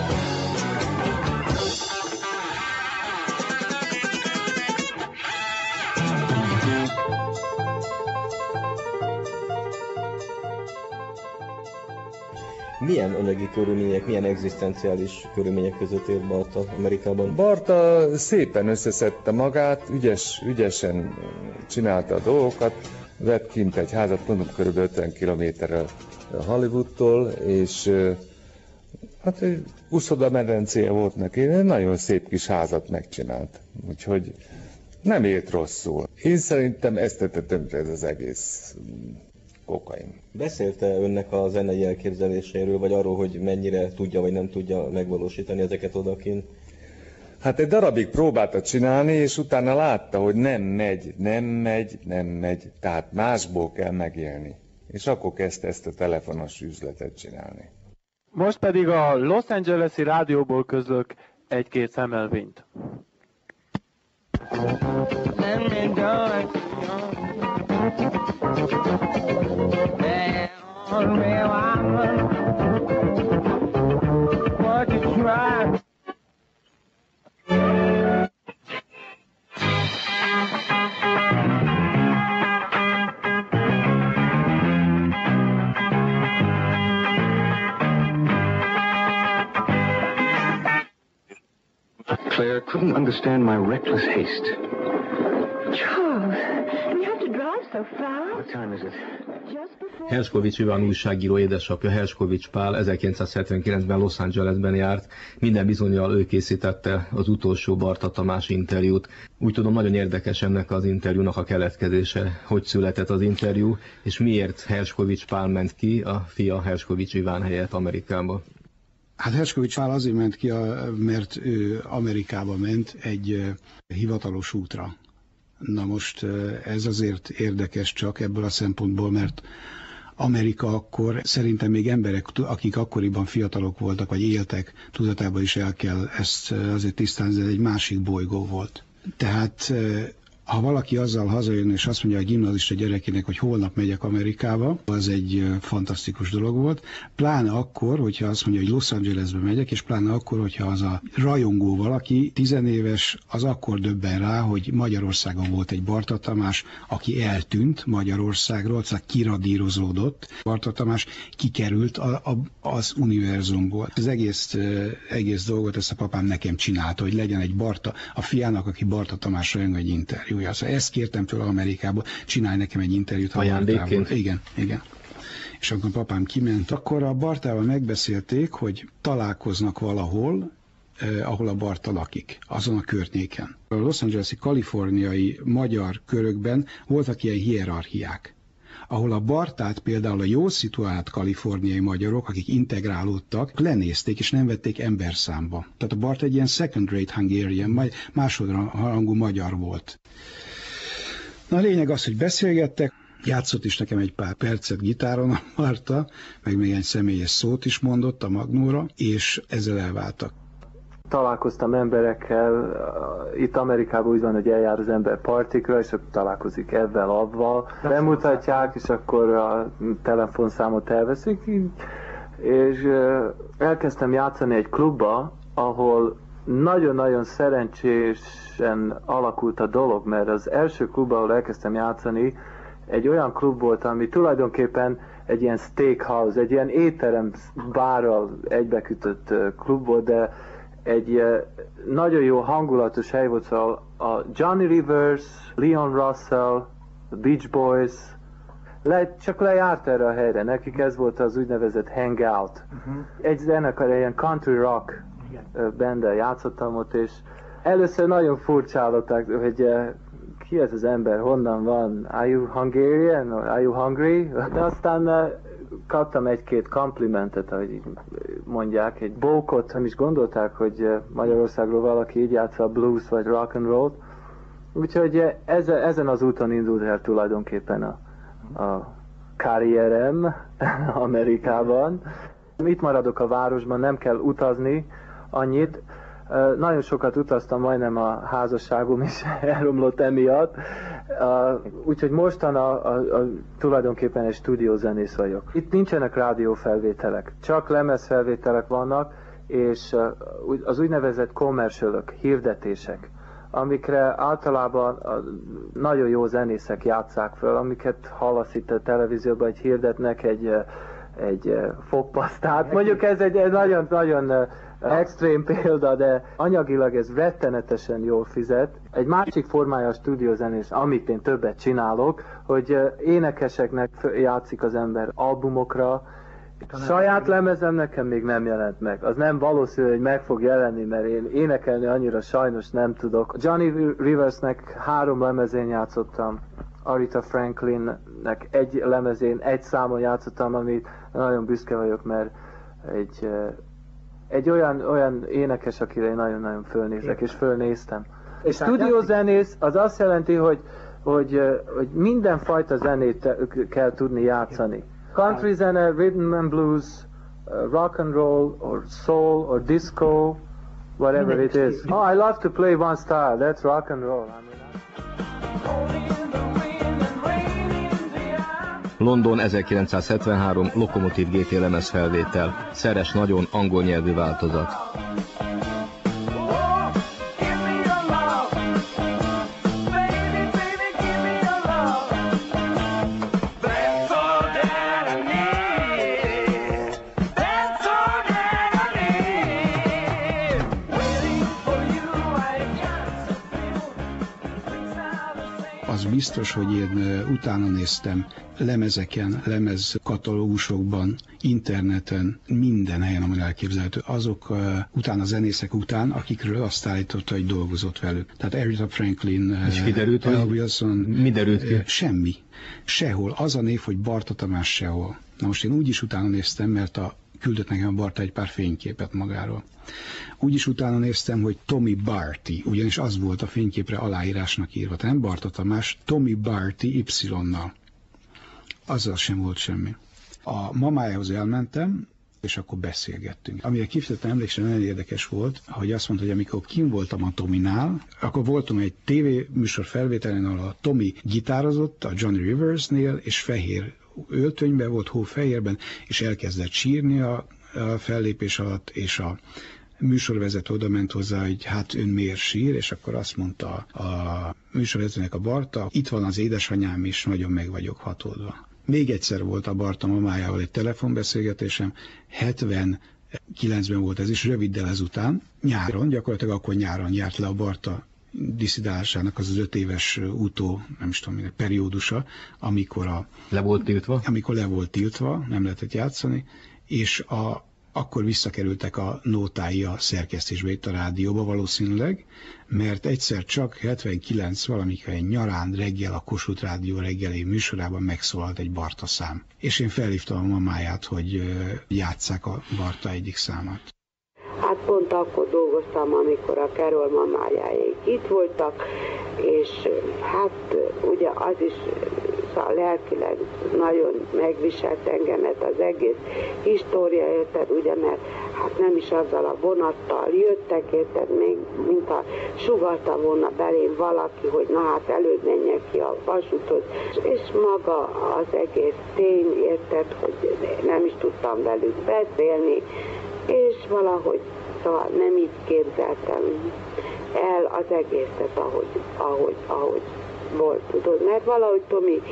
Milyen anyagi körülmények, milyen egzisztenciális körülmények között élt Barta Amerikában? Barta szépen összeszedte magát, ügyes, ügyesen csinálta a dolgokat, vett kint egy házat, mondom, kb. ötven kilométerrel Hollywoodtól, és hát egy úszodamedencéje volt neki, nagyon szép kis házat megcsinált, úgyhogy nem élt rosszul. Én szerintem ezt tette tönkre ez az egész kokain. Beszélte önnek a zenei elképzeléséről, vagy arról, hogy mennyire tudja, vagy nem tudja megvalósítani ezeket odakin? Hát egy darabig próbálta csinálni, és utána látta, hogy nem megy, nem megy, nem megy, tehát másból kell megélni. És akkor kezdte ezt a telefonos üzletet csinálni. Most pedig a Los Angeles-i rádióból közlök egy-két szemelvényt. Clear. couldn't understand my reckless haste. Charles, you have to drive so fast. What time is it? Hershkovich Iván újságíró édesapja, Hershkovich Pál ezerkilencszázhetvenkilencben Los Angelesben járt, minden bizonnyal ő készítette az utolsó Barta Tamás interjút. Úgy tudom, nagyon érdekes ennek az interjúnak a keletkezése, hogy született az interjú, és miért Hershkovich Pál ment ki a fia Hershkovich Iván helyett Amerikába. Hát Hershkovich Pál azért ment ki, mert ő Amerikába ment egy hivatalos útra. Na most ez azért érdekes csak ebből a szempontból, mert Amerika akkor szerintem még emberek, akik akkoriban fiatalok voltak, vagy éltek, tudatában is el kell ezt azért tisztázni, ez egy másik bolygó volt. Tehát ha valaki azzal hazajön és azt mondja a gimnazista gyerekének, hogy holnap megyek Amerikába, az egy fantasztikus dolog volt. Pláne akkor, hogyha azt mondja, hogy Los Angelesbe megyek, és pláne akkor, hogyha az a rajongó valaki, tizenéves, az akkor döbben rá, hogy Magyarországon volt egy Barta Tamás, aki eltűnt Magyarországról, szóval kiradírozódott. Barta Tamás kikerült a, a, az univerzumból. Az egész, egész dolgot ezt a papám nekem csinálta, hogy legyen egy Barta, a fiának, aki Barta Tamás rajongó, egy interjú. Szóval ezt kértem tőle Amerikából, csinálj nekem egy interjút. Ajándékként? Igen, igen. És akkor papám kiment. Akkor a Bartával megbeszélték, hogy találkoznak valahol, eh, ahol a Barta lakik, azon a környéken. A Los Angeles-i kaliforniai magyar körökben voltak ilyen hierarchiák, ahol a Bartát például a jól szituált kaliforniai magyarok, akik integrálódtak, lenézték és nem vették emberszámba. Tehát a Bart egy ilyen second-rate Hungarian, másodrangú magyar volt. Na a lényeg az, hogy beszélgettek, játszott is nekem egy pár percet gitáron a Barta, meg még egy személyes szót is mondott a Magnóra, és ezzel elváltak. Találkoztam emberekkel, itt Amerikában úgy van, hogy eljár az ember partikra, és akkor találkozik ebben, avval, bemutatják, és akkor a telefonszámot elveszik, és elkezdtem játszani egy klubba, ahol nagyon-nagyon szerencsésen alakult a dolog, mert az első klubba, ahol elkezdtem játszani, egy olyan klub volt, ami tulajdonképpen egy ilyen steakhouse, egy ilyen étterem bárral egybekütött klub volt, de egy nagyon jó hangulatos hely volt, szóval a Johnny Rivers, Leon Russell, the Beach Boys, le, csak lejárt erre a helyre, nekik ez volt az úgynevezett hangout. Uh-huh. Egy zenekar, ilyen country rock banddel játszottam ott, és először nagyon furcsálották, hogy ki ez az ember, honnan van, are you Hungarian, or are you hungry? De aztán kaptam egy-két komplimentet, ahogy így mondják, egy bókot, nem is gondolták, hogy Magyarországról valaki így játsza a blues vagy rock and roll. Úgyhogy ezen, ezen az úton indult el tulajdonképpen a, a karrierem Amerikában. Itt maradok a városban, nem kell utazni annyit. Nagyon sokat utaztam, majdnem a házasságom is elromlott emiatt. Úgyhogy mostan a, a, a, tulajdonképpen egy stúdiózenész vagyok. Itt nincsenek rádiófelvételek, csak lemezfelvételek vannak, és az úgynevezett commercialok, hirdetések, amikre általában a nagyon jó zenészek játsszák föl, amiket hallasz itt a televízióban, hogy hirdetnek egy, egy fogpasztát. Mondjuk ez egy nagyon-nagyon extrém példa, de anyagilag ez rettenetesen jól fizet. Egy másik formája a stúdiózenész, amit én többet csinálok, hogy énekeseknek játszik az ember albumokra. Saját lemezem nekem még nem jelent meg. Az nem valószínű, hogy meg fog jelenni, mert én énekelni annyira sajnos nem tudok. Johnny Riversnek három lemezén játszottam, Aretha Franklinnek egy lemezén, egy számon játszottam, amit nagyon büszke vagyok, mert egy... Egy olyan, olyan énekes, akire én nagyon-nagyon fölnézek, és fölnéztem. És stúdiózenész az azt jelenti, hogy, hogy, hogy mindenfajta zenét kell tudni játszani. Country zene, rhythm and blues, rock and roll, or soul, or disco, whatever it is. Oh, I love to play one style, that's rock and roll. I mean, London ezerkilencszázhetvenhárom Lokomotív gé té lemezfelvétel, Szeres nagyon angol nyelvű változat. az biztos, hogy én utána néztem lemezeken, lemezkatalógusokban, interneten, minden helyen, ahol elképzelhető. Azok uh, utána zenészek után, akikről azt állította, hogy dolgozott velük. Tehát Aretha Franklin, és kiderült, Al Wilson. Mi derült ki? Semmi. Sehol. Az a név, hogy Barta Tamás sehol. Na most én úgy is utána néztem, mert a, küldött nekem a Barta egy pár fényképet magáról. Úgy is utána néztem, hogy Tommy Barty, ugyanis az volt a fényképre aláírásnak írva. Tehát nem Barta Tamás, Tommy Barty Y-nal. Azzal sem volt semmi. A mamájához elmentem, és akkor beszélgettünk. Amire kifejezetten emlékszem, nagyon érdekes volt, hogy azt mondta, hogy amikor kim voltam a Tominál, akkor voltam egy tévéműsor felvételen, ahol a Tommy gitározott, a Johnny Riversnél, és fehér öltönyben volt, hófehérben, és elkezdett sírni a, a fellépés alatt, és a műsorvezető oda ment hozzá, hogy hát ön miért sír, és akkor azt mondta a műsorvezetőnek a Barta, itt van az édesanyám, és nagyon meg vagyok hatódva. Még egyszer volt a Barta mamájával egy telefonbeszélgetésem, hetvenkilencben volt ez is, röviddel ezután, nyáron, gyakorlatilag akkor nyáron járt le a Barta disszidálásának az az öt éves utó, nem is tudom, minek, periódusa, amikor a... Le volt tiltva? Amikor le volt tiltva, nem lehetett játszani, és a, akkor visszakerültek a nótái a szerkesztésbe itt a rádióba valószínűleg, mert egyszer csak hetvenkilenc valamikor nyarán reggel a Kossuth Rádió reggeli műsorában megszólalt egy Barta szám. És én felhívtam a mamáját, hogy játsszák a Barta egyik számát. Hát pont akkor dolgoztam, amikor a Carol mamájáék itt voltak, és hát ugye az is szóval lelkileg nagyon megviselt engemet az egész história, érted, ugye, mert hát nem is azzal a vonattal jöttek, érted, még mint a sugalta volna belém valaki, hogy na hát előbb menjek ki a vasúthoz, és maga az egész tény, érted, hogy nem is tudtam velük beszélni, és valahogy szóval nem így képzeltem el az egészet, ahogy, ahogy, ahogy volt, tudod, mert valahogy, Tomi,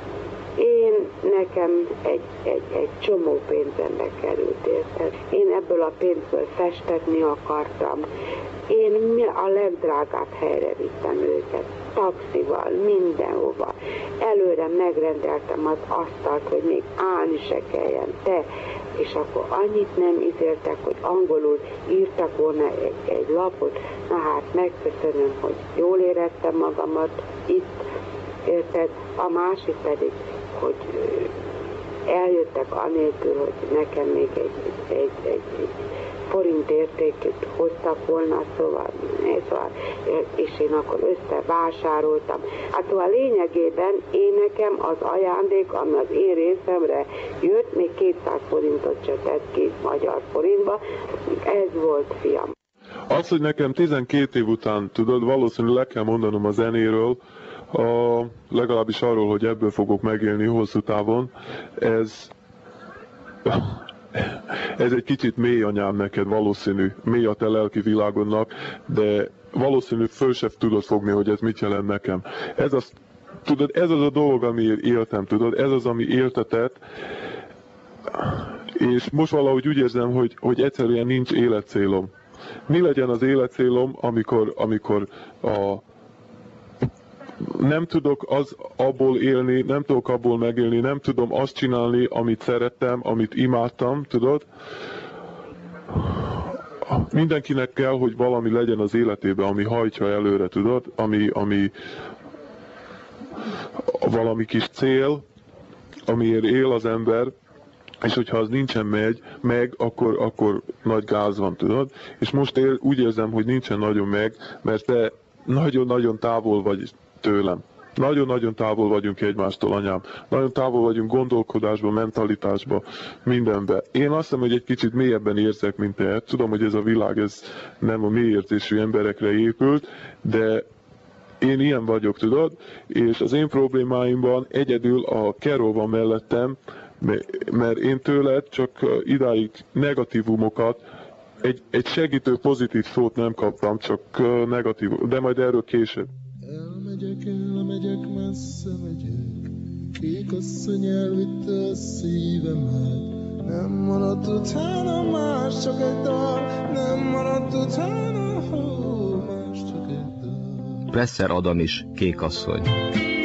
én nekem egy, egy, egy csomó pénzembe került, érted? Én ebből a pénzből festetni akartam. Én a legdrágább helyre vittem őket, taxival, mindenhova. Előre megrendeltem az asztalt, hogy még állni se kelljen, te. És akkor annyit nem izéltek, hogy angolul írtak volna egy, egy lapot, na hát megköszönöm, hogy jól éreztem magamat itt, érted? A másik pedig, hogy eljöttek anélkül, hogy nekem még egy, egy, egy, egy, egy forint értékét hoztak volna, szóval, szóval, és én akkor összevásároltam. Hát szóval lényegében én nekem az ajándék, ami az én részemre jött, még kétszáz forintot se tett ki magyar forintba, ez volt, fiam. Az, hogy nekem tizenkét év után, tudod, valószínűleg le kell mondanom a zenéről, a, legalábbis arról, hogy ebből fogok megélni hosszú távon, ez... Ez egy kicsit mély, anyám, neked valószínű, mély a te lelki világodnak, de valószínű föl sem tudod fogni, hogy ez mit jelent nekem. Ez az, tudod, ez az a dolog, amiért éltem, tudod, ez az, ami éltetett, és most valahogy úgy érzem, hogy, hogy egyszerűen nincs életcélom. Mi legyen az életcélom, amikor, amikor a nem tudok az abból élni, nem tudok abból megélni, nem tudom azt csinálni, amit szerettem, amit imádtam, tudod? Mindenkinek kell, hogy valami legyen az életében, ami hajtja előre, tudod? Ami, ami valami kis cél, amiért él az ember, és hogyha az nincsen megy, meg, akkor, akkor nagy gáz van, tudod? És most ér, úgy érzem, hogy nincsen nagyon meg, mert te nagyon-nagyon távol vagy tőlem. Nagyon-nagyon távol vagyunk egymástól, anyám. Nagyon távol vagyunk gondolkodásban, mentalitásban, mindenben. Én azt hiszem, hogy egy kicsit mélyebben érzek, mint te. Tudom, hogy ez a világ ez nem a mélyérzésű emberekre épült, de én ilyen vagyok, tudod? És az én problémáimban egyedül a Carol van mellettem, mert én tőled csak idáig negatívumokat, egy, egy segítő pozitív szót nem kaptam, csak negatív, de majd erről később. Elmegyek, elmegyek, messze megyek, kék asszony elvitte a szívemet. Nem maradt utána más, csak egy dal, nem maradt utána, hó, más, csak egy dal. Presser Adam is, Kék asszony.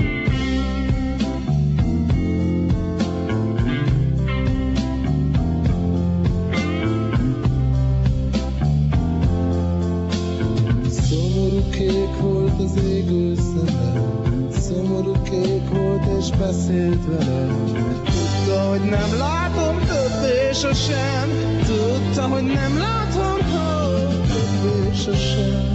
kék volt és beszélt velem. Tudta, hogy nem látom többé sosem. Tudta, hogy nem látom többé sosem.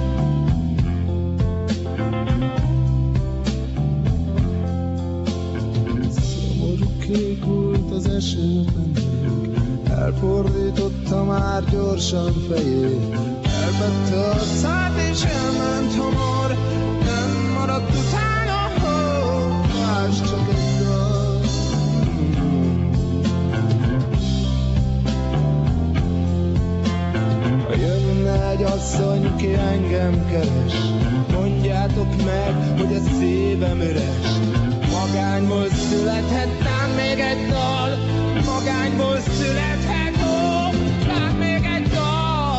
Szomorú kék volt az esőben még. Elfordította már gyorsan fejét. Elvette a szát és elment hamar. Nem maradt utána, oh, más csak egy dal. Ha jönne egy asszony, ki engem keres, mondjátok meg, hogy a szívem üres. Magányból születhet tán még egy dal. Magányból születhet, ó, tán még egy dal.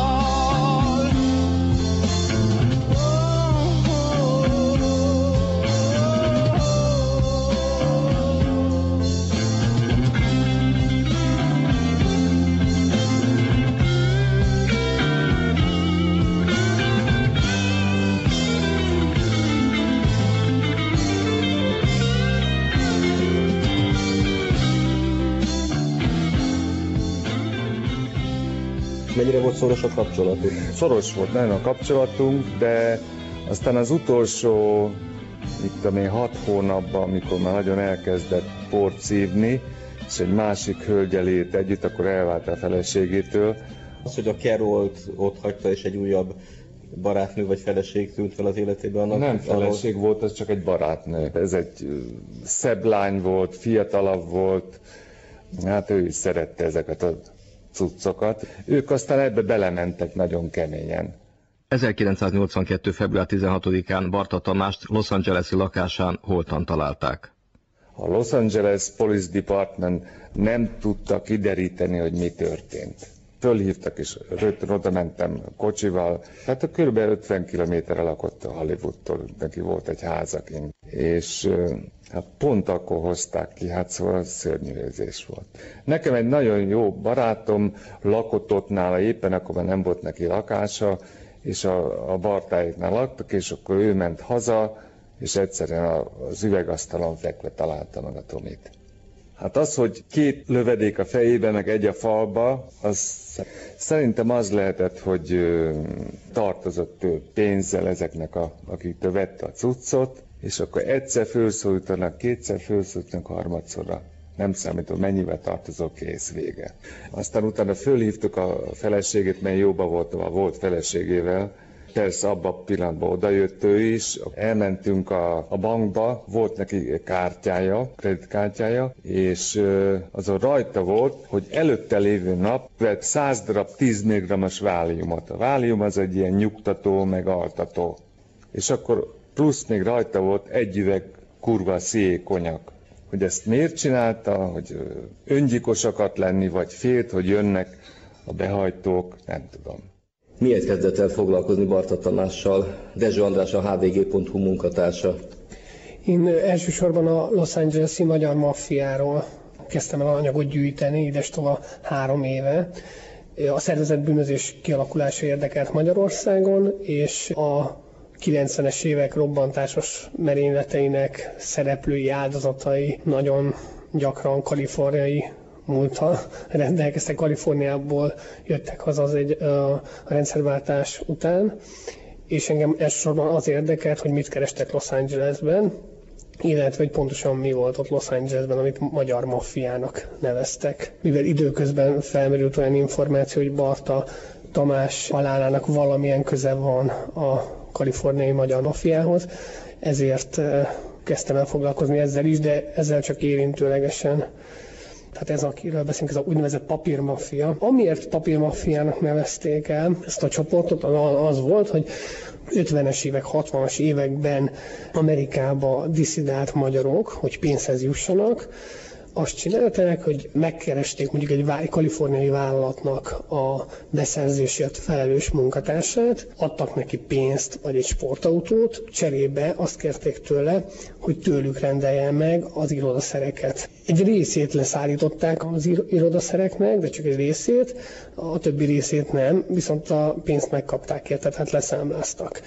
Mennyire volt szoros a kapcsolatuk? Szoros volt nagyon a kapcsolatunk, de aztán az utolsó, itt a még hat hónapban, amikor már nagyon elkezdett port szívni, és egy másik hölgyel élt együtt, akkor elvált a feleségétől. Az, hogy a Carolt ott hagyta, és egy újabb barátnő vagy feleség tűnt fel az életében? Annak Nem feleség ahol... volt, az csak egy barátnő. Ez egy szebb lány volt, fiatalabb volt, hát ő is szerette ezeket a cuccokat. Ők aztán ebbe belementek nagyon keményen. ezerkilencszáznyolcvankettő. február tizenhatodikán Barta Tamást Los Angeles-i lakásán holtan találták. A Los Angeles Police Department nem tudta kideríteni, hogy mi történt. Fölhívtak, és rögtön oda mentem kocsival. Tehát a kb. ötven kilométerre lakott a Hollywoodtól, neki volt egy háza kint. És hát pont akkor hozták ki, hát szóval szörnyű érzés volt. Nekem egy nagyon jó barátom lakott ott nála, éppen akkor már nem volt neki lakása, és a, a Bartáiknál laktak, és akkor ő ment haza, és egyszerűen az üvegasztalon fekve találta meg a Tomit. Hát az, hogy két lövedék a fejébe, meg egy a falba, az szerintem az lehetett, hogy tartozott pénzzel ezeknek, a, akiktől vette a cuccot, és akkor egyszer felszólítanak, kétszer felszólítanak, harmadszorra. Nem számít, hogy mennyivel tartozó, kész, vége. Aztán utána fölhívtuk a feleségét, mert jóba volt a volt feleségével. Persze abban a pillanatban odajött ő is, elmentünk a, a bankba, volt neki kártyája, kreditkártyája, és azon rajta volt, hogy előtte lévő nap vett száz darab tíz milligrammos váliumot. A válium az egy ilyen nyugtató, meg altató. És akkor plusz még rajta volt egy üveg kurva szié konyak. Hogy ezt miért csinálta, hogy öngyilkosakat lenni, vagy félt, hogy jönnek a behajtók, nem tudom. Miért kezdett el foglalkozni Barta Tamással? Dezső András, a há vé gé pont hú munkatársa. Én elsősorban a Los Angeles-i magyar maffiáról kezdtem el anyagot gyűjteni, idestova három éve. A szervezett bűnözés kialakulása érdekelt Magyarországon, és a kilencvenes évek robbantásos merényleteinek szereplői, áldozatai nagyon gyakran kaliforniai múlttal rendelkeztek. Kaliforniából jöttek haza az egy, a rendszerváltás után, és engem elsősorban az érdekelt, hogy mit kerestek Los Angelesben, illetve hogy pontosan mi volt ott Los Angelesben, amit magyar maffiának neveztek. Mivel időközben felmerült olyan információ, hogy Barta Tamás halálának valamilyen köze van a kaliforniai magyar maffiához, ezért kezdtem el foglalkozni ezzel is, de ezzel csak érintőlegesen. Tehát ez, akiről beszélünk, ez a úgynevezett papírmaffia. Amiért papírmaffiának nevezték el ezt a csoportot, az volt, hogy ötvenes évek, hatvanas években Amerikába disszidált magyarok, hogy pénzhez jussanak, azt csinálták, hogy megkeresték mondjuk egy kaliforniai vállalatnak a beszerzésért felelős munkatársát, adtak neki pénzt vagy egy sportautót, cserébe azt kérték tőle, hogy tőlük rendeljen meg az irodaszereket. Egy részét leszállították az irodaszereknek, de csak egy részét, a többi részét nem, viszont a pénzt megkapták érte, tehát leszámláztak.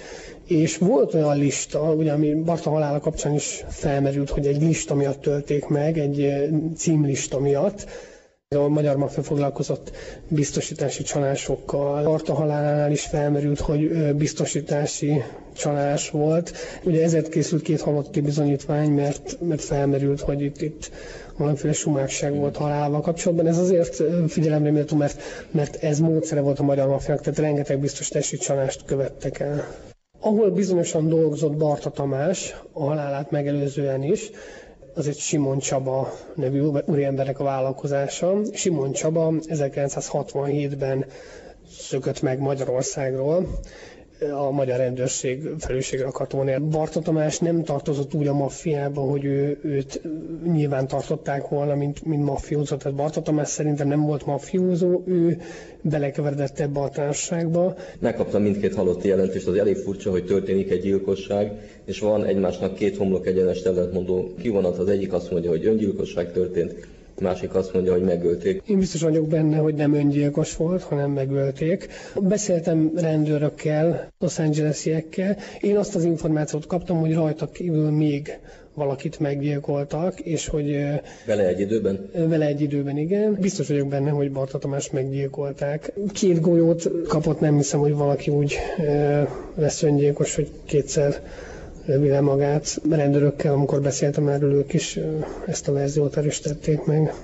És volt olyan lista, ugye, ami Barta halála kapcsán is felmerült, hogy egy lista miatt tölték meg, egy címlista miatt. A magyar maffia foglalkozott biztosítási csalásokkal. Barta halálánál is felmerült, hogy biztosítási csalás volt. Ugye ezért készült két halotti bizonyítvány, mert, mert felmerült, hogy itt, itt valamiféle sumákság volt halálával kapcsolatban. Ez azért figyelemre méltó, mert, mert ez módszere volt a magyar maffiának, tehát rengeteg biztosítási csalást követtek el. Ahol bizonyosan dolgozott Barta Tamás, a halálát megelőzően is, az egy Simon Csaba nevű úriembernek a vállalkozása. Simon Csaba ezerkilencszázhatvanhétben szökött meg Magyarországról, a magyar rendőrség felelősségre akart vonni. Barta Tamás nem tartozott úgy a maffiába, hogy ő, őt nyilván tartották volna, mint, mint maffiózó. Tehát Barta Tamás szerintem nem volt maffiózó, ő belekeveredett ebbe a társaságba. Megkaptam mindkét halotti jelentést, az elég furcsa, hogy történik egy gyilkosság, és van egymásnak két homlok egyenest ellentmondó kivonat. Az egyik azt mondja, hogy öngyilkosság történt, a másik azt mondja, hogy megölték. Én biztos vagyok benne, hogy nem öngyilkos volt, hanem megölték. Beszéltem rendőrökkel, Los Angelesiekkel. Én azt az információt kaptam, hogy rajta kívül még valakit meggyilkoltak, és hogy... Vele egy időben? Vele egy időben, igen. Biztos vagyok benne, hogy Barta Tamást meggyilkolták. Két golyót kapott, nem hiszem, hogy valaki úgy lesz öngyilkos, hogy kétszer lövi le magát. Rendőrökkel, amikor beszéltem erről, ők is ezt a verziót erősítették meg.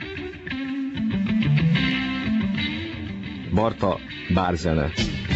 Barta bárzene.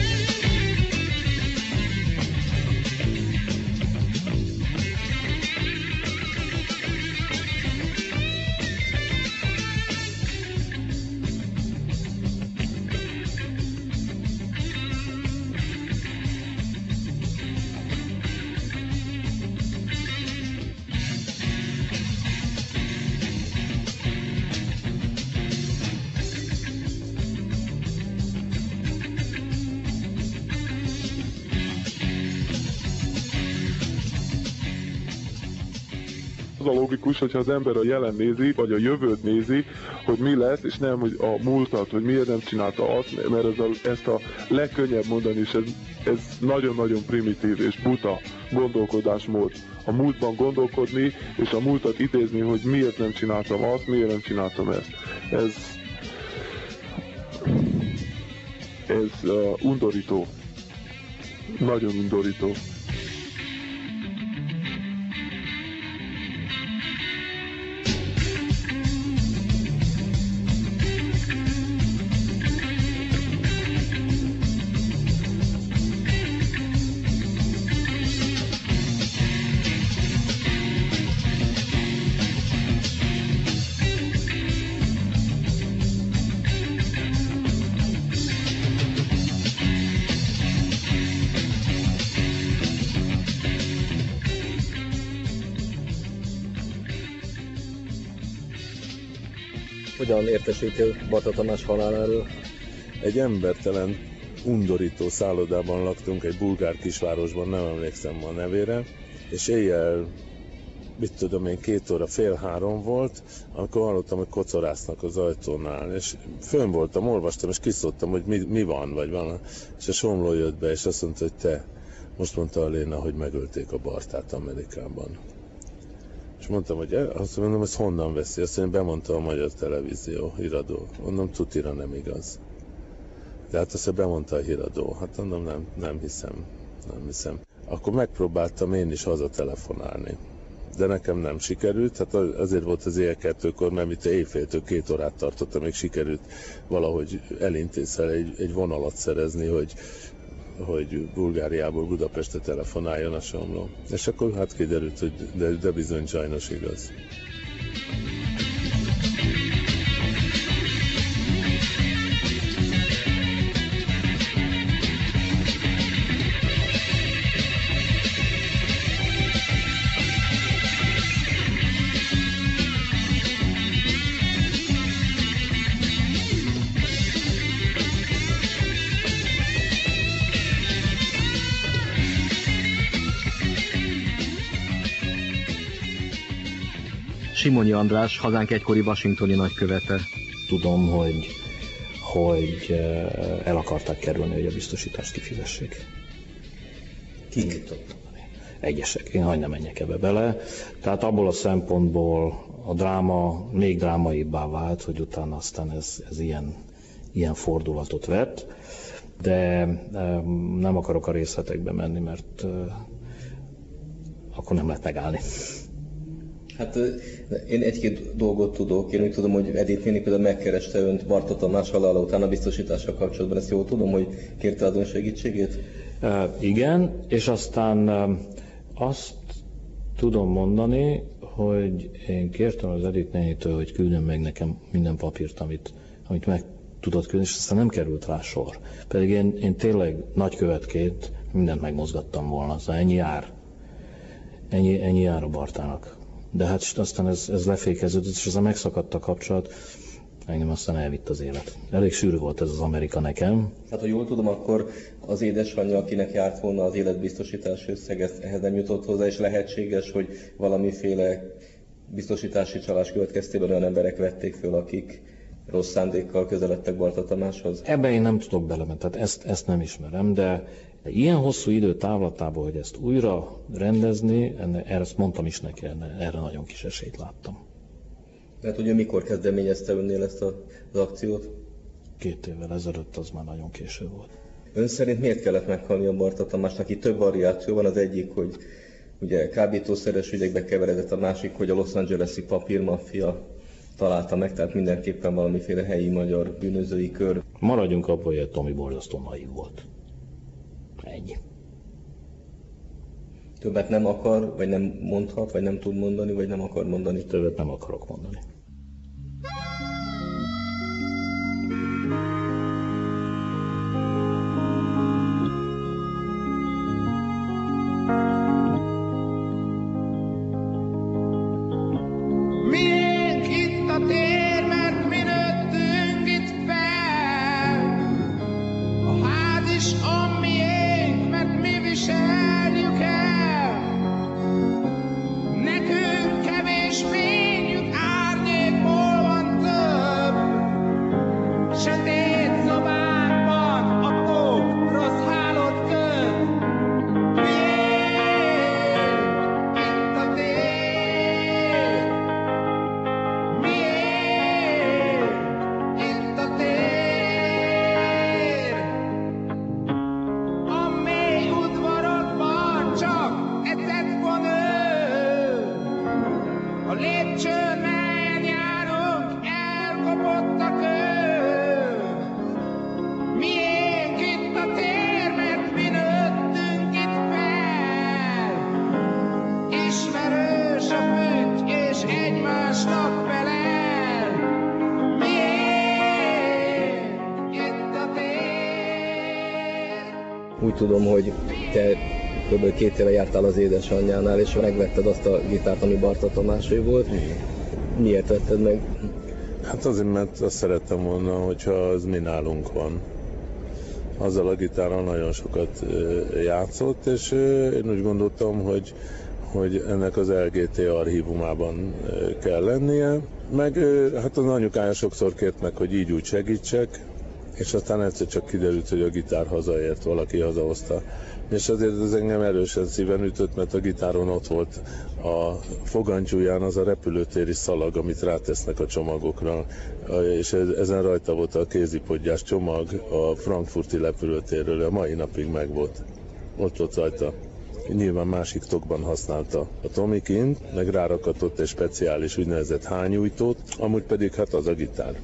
Az a logikus, hogyha az ember a jelen nézi, vagy a jövőt nézi, hogy mi lesz, és nem hogy a múltat, hogy miért nem csinálta azt, mert ez a, ezt a legkönnyebb mondani, és ez, ez nagyon-nagyon primitív és buta gondolkodásmód. A múltban gondolkodni, és a múltat idézni, hogy miért nem csináltam azt, miért nem csináltam ezt. Ez, ez uh, undorító. Nagyon undorító. Hogyan értesítél Barta Tamás haláláról? Egy embertelen, undorító szállodában laktunk, egy bulgár kisvárosban, nem emlékszem a nevére, és éjjel, mit tudom én, két óra, fél három volt, amikor hallottam, hogy kocorásznak az ajtónál, és fönn voltam, olvastam, és kiszóltam, hogy mi, mi van, vagy van, és a Somló jött be, és azt mondta, hogy te, most mondta a Léna, hogy megölték a Bartát Amerikában. És mondtam, hogy azt mondom, ezt honnan veszi? Azt mondja, bemondta a Magyar Televízió híradó. Mondom, tutira nem igaz. De hát azt bemondta a híradó. Hát mondom, nem, nem hiszem, nem hiszem. Akkor megpróbáltam én is hazatelefonálni. De nekem nem sikerült, hát azért volt az éjjel kettőkor, mert itt éjféltől két órát tartottam, még sikerült valahogy elintézzel egy, egy vonalat szerezni, hogy hogy Bulgáriából Budapestre telefonáljon a Somló. És akkor hát kiderült, hogy de, de bizony sajnos igaz. Simonyi András, hazánk egykori washingtoni nagykövete. Tudom, hogy, hogy el akarták kerülni, hogy a biztosítást kifizessék. Kik? Egyesek, én hagyd ne menjek ebbe bele. Tehát abból a szempontból a dráma még drámaibbá vált, hogy utána aztán ez, ez ilyen, ilyen fordulatot vett, de nem akarok a részletekbe menni, mert akkor nem lehet megállni. Hát én egy-két dolgot tudok. Én úgy tudom, hogy Edith néni például megkereste önt Barta Tamás halála után a biztosítással kapcsolatban. Ezt jól tudom, hogy kérte az ön segítségét? E, igen, és aztán e, azt tudom mondani, hogy én kértem az Edith nénitől, hogy küldjön meg nekem minden papírt, amit, amit meg tudott küldeni, és aztán nem került rá sor. Pedig én, én tényleg nagykövetként mindent megmozgattam volna, szóval ennyi jár. Ennyi, ennyi jár a Bartának. De hát aztán ez, ez lefékeződött, és ezzel megszakadt a kapcsolat, engem aztán elvitt az élet. Elég sűrű volt ez az Amerika nekem. Hát, ha jól tudom, akkor az édesanyja, akinek járt volna az életbiztosítási összeg, ehhez nem jutott hozzá, és lehetséges, hogy valamiféle biztosítási csalás következtében olyan emberek vették föl, akik rossz szándékkal közeledtek Barta Tamáshoz? Ebben én nem tudok belemenni, tehát ezt, ezt nem ismerem, de ilyen hosszú idő távlatából, hogy ezt újra rendezni, enne, erre ezt mondtam is neki, erre nagyon kis esélyt láttam. Tehát ugye mikor kezdeményezte önnél ezt az akciót? Két évvel ezelőtt, az már nagyon késő volt. Ön szerint miért kellett meghalni a Barta Tamásnak? Itt több variáció van, az egyik, hogy ugye kábítószeres ügyekbe keveredett, a másik, hogy a Los Angeles-i papírmaffia találta meg, tehát mindenképpen valamiféle helyi magyar bűnözői kör. Maradjunk abban, hogy a Tomi borzasztó naív volt. Ennyi. Többet nem akar, vagy nem mondhat, vagy nem tud mondani, vagy nem akar mondani? Többet nem akarok mondani. Miénk itt a tér, mert mi nőttünk itt fel. A ház is a miénk, mert mi viseljük el. Nekünk kevés fényük, árnyékból van több. Sötét szobánkban a pók rossz hálót köt. Miénk itt a tér. Miénk itt a tér. A mély udvarokban csak ecet von ő. A lépcsőn, melyen járunk, elkopott a kő. Miénk itt a tér, mert mi nőttünk itt fel. Ismerős a fügy, és egymásnak felel. Miénk itt a tér. Úgy tudom, hogy te kb. két éve jártál az édesanyjánál, és megvetted azt a gitárt, ami Barta Tamásé volt. Miért vetted meg? Hát azért, mert azt szerettem volna, hogyha az mi nálunk van. Azzal a gitárral nagyon sokat játszott, és én úgy gondoltam, hogy, hogy ennek az el gé té archívumában kell lennie. Meg hát az anyukája sokszor kért meg, hogy így úgy segítsek, és aztán egyszer csak kiderült, hogy a gitár hazaért, valaki hazahozta. És azért ez engem erősen szíven ütött, mert a gitáron ott volt a fogantyúján az a repülőtéri szalag, amit rátesznek a csomagokra, és ezen rajta volt a kézipodgyás csomag a frankfurti repülőtérről, a mai napig megvolt. Ott volt rajta. Nyilván másik tokban használta a Tomi kint, meg rárakatott egy speciális úgynevezett hányújtót, amúgy pedig hát az a gitár.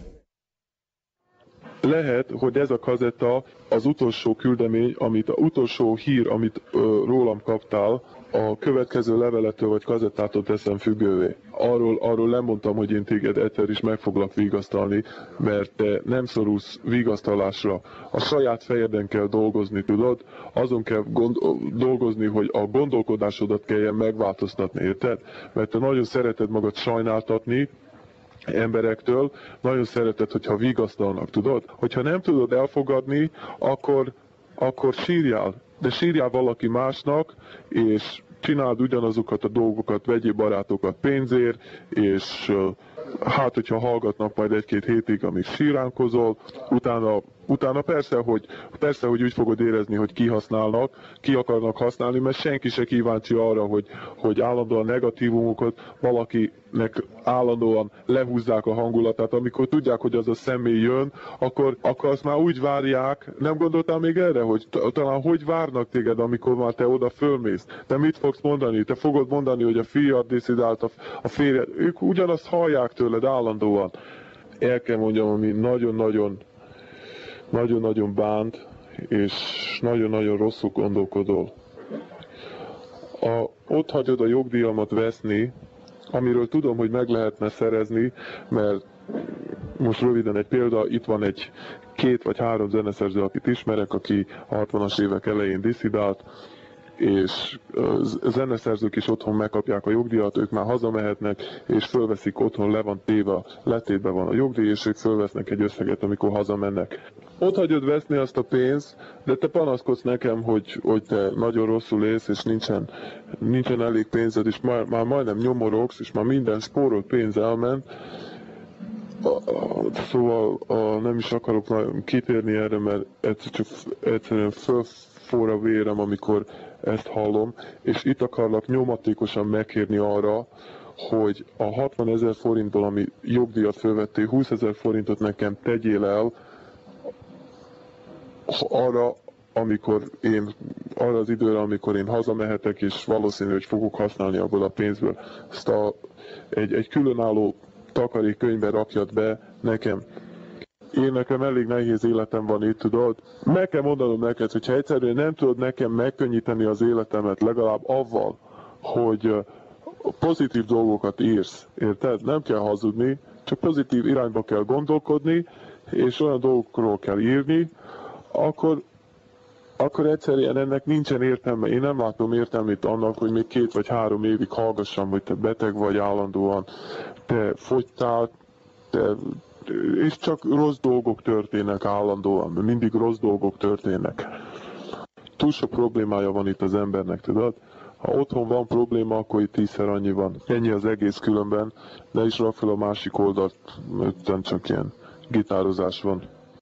Lehet, hogy ez a kazetta az utolsó küldemény, amit, az utolsó hír, amit ö, rólam kaptál, a következő leveletől vagy kazettától teszem függővé. Arról, arról nem mondtam, hogy én téged egyszer is meg foglak vigasztalni, mert te nem szorulsz vigasztalásra. A saját fejeden kell dolgozni, tudod? Azon kell gond, dolgozni, hogy a gondolkodásodat kelljen megváltoztatni, érted? Mert te nagyon szereted magad sajnáltatni, emberektől, nagyon szereted, hogyha vigasztalnak, tudod? Hogyha nem tudod elfogadni, akkor, akkor sírjál, de sírjál valaki másnak, és csináld ugyanazokat a dolgokat, vegyél barátokat pénzért, és hát, hogyha hallgatnak majd egy-két hétig, amíg síránkozol, utána Utána persze, hogy, persze, hogy úgy fogod érezni, hogy kihasználnak, ki akarnak használni, mert senki se kíváncsi arra, hogy, hogy állandóan negatívumokat valakinek állandóan lehúzzák a hangulatát. Amikor tudják, hogy az a személy jön, akkor, akkor azt már úgy várják. Nem gondoltál még erre, hogy talán hogy várnak téged, amikor már te oda fölmész? Te mit fogsz mondani? Te fogod mondani, hogy a fiad diszidált, a, a férjed. Ők ugyanazt hallják tőled állandóan. El kell mondjam, ami nagyon-nagyon nagyon-nagyon bánt, és nagyon-nagyon rosszul gondolkodol. A, ott hagyod a jogdíjamat veszni, amiről tudom, hogy meg lehetne szerezni, mert most röviden egy példa, itt van egy két vagy három zeneszerző, akit ismerek, aki a hatvanas évek elején disszidált, és a zeneszerzők is otthon megkapják a jogdíjat, ők már hazamehetnek, és fölveszik otthon, le van téve, letétbe van a jogdíj, és ők fölvesznek egy összeget, amikor hazamennek. Ott hagyod veszni azt a pénzt, de te panaszkodsz nekem, hogy, hogy te nagyon rosszul élsz, és nincsen, nincsen elég pénzed, és már, már majdnem nyomorogsz, és már minden spórolt pénz elment. Szóval a, nem is akarok nagyon kitérni erre, mert egyszer csak, egyszerűen fölforr a vérem, amikor ezt hallom, és itt akarlak nyomatékosan megkérni arra, hogy a hatvanezer forintból, ami jogdíjat fölvettél, húszezer forintot nekem tegyél el arra, amikor én, arra az időre, amikor én hazamehetek, és valószínű, hogy fogok használni abból a pénzből. Ezt a, egy, egy különálló takarékkönyvbe rakjad be nekem. Én nekem elég nehéz életem van itt, tudod? Meg kell mondanom neked, hogyha egyszerűen nem tudod nekem megkönnyíteni az életemet, legalább avval, hogy pozitív dolgokat írsz, érted? Nem kell hazudni, csak pozitív irányba kell gondolkodni, és olyan dolgokról kell írni, akkor, akkor egyszerűen ennek nincsen értelme. Én nem látom értelmét annak, hogy még két vagy három évig hallgassam, hogy te beteg vagy állandóan, te fogytál, te, és csak rossz dolgok történnek állandóan, mindig rossz dolgok történnek. Túl sok problémája van itt az embernek, tudod? Ha otthon van probléma, akkor itt tízszer annyi van. Ennyi az egész, különben, ne is rak fel a másik oldalt, mert csak ilyen gitározás van.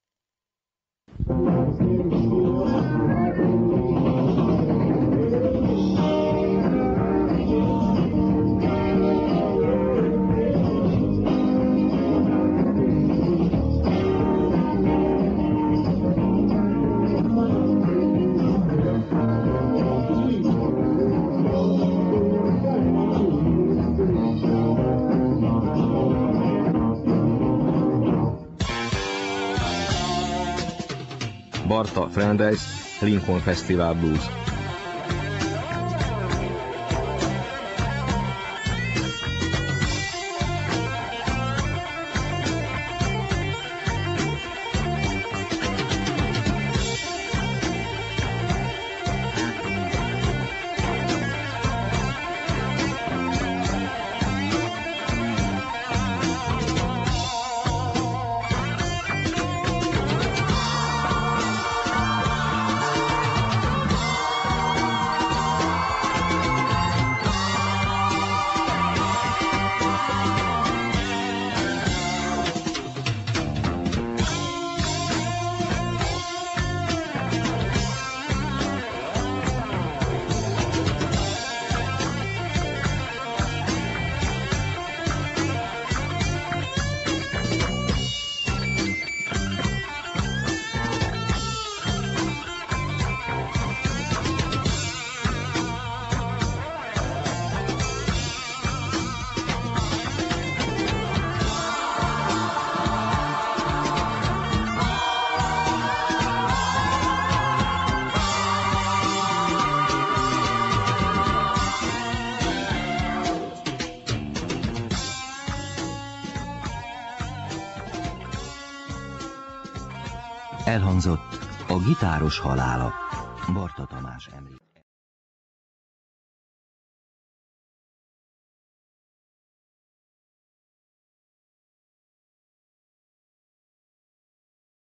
Barta Brandeis, Lincoln Festival Blues. Elhangzott a gitáros halála, Barta Tamás emlék.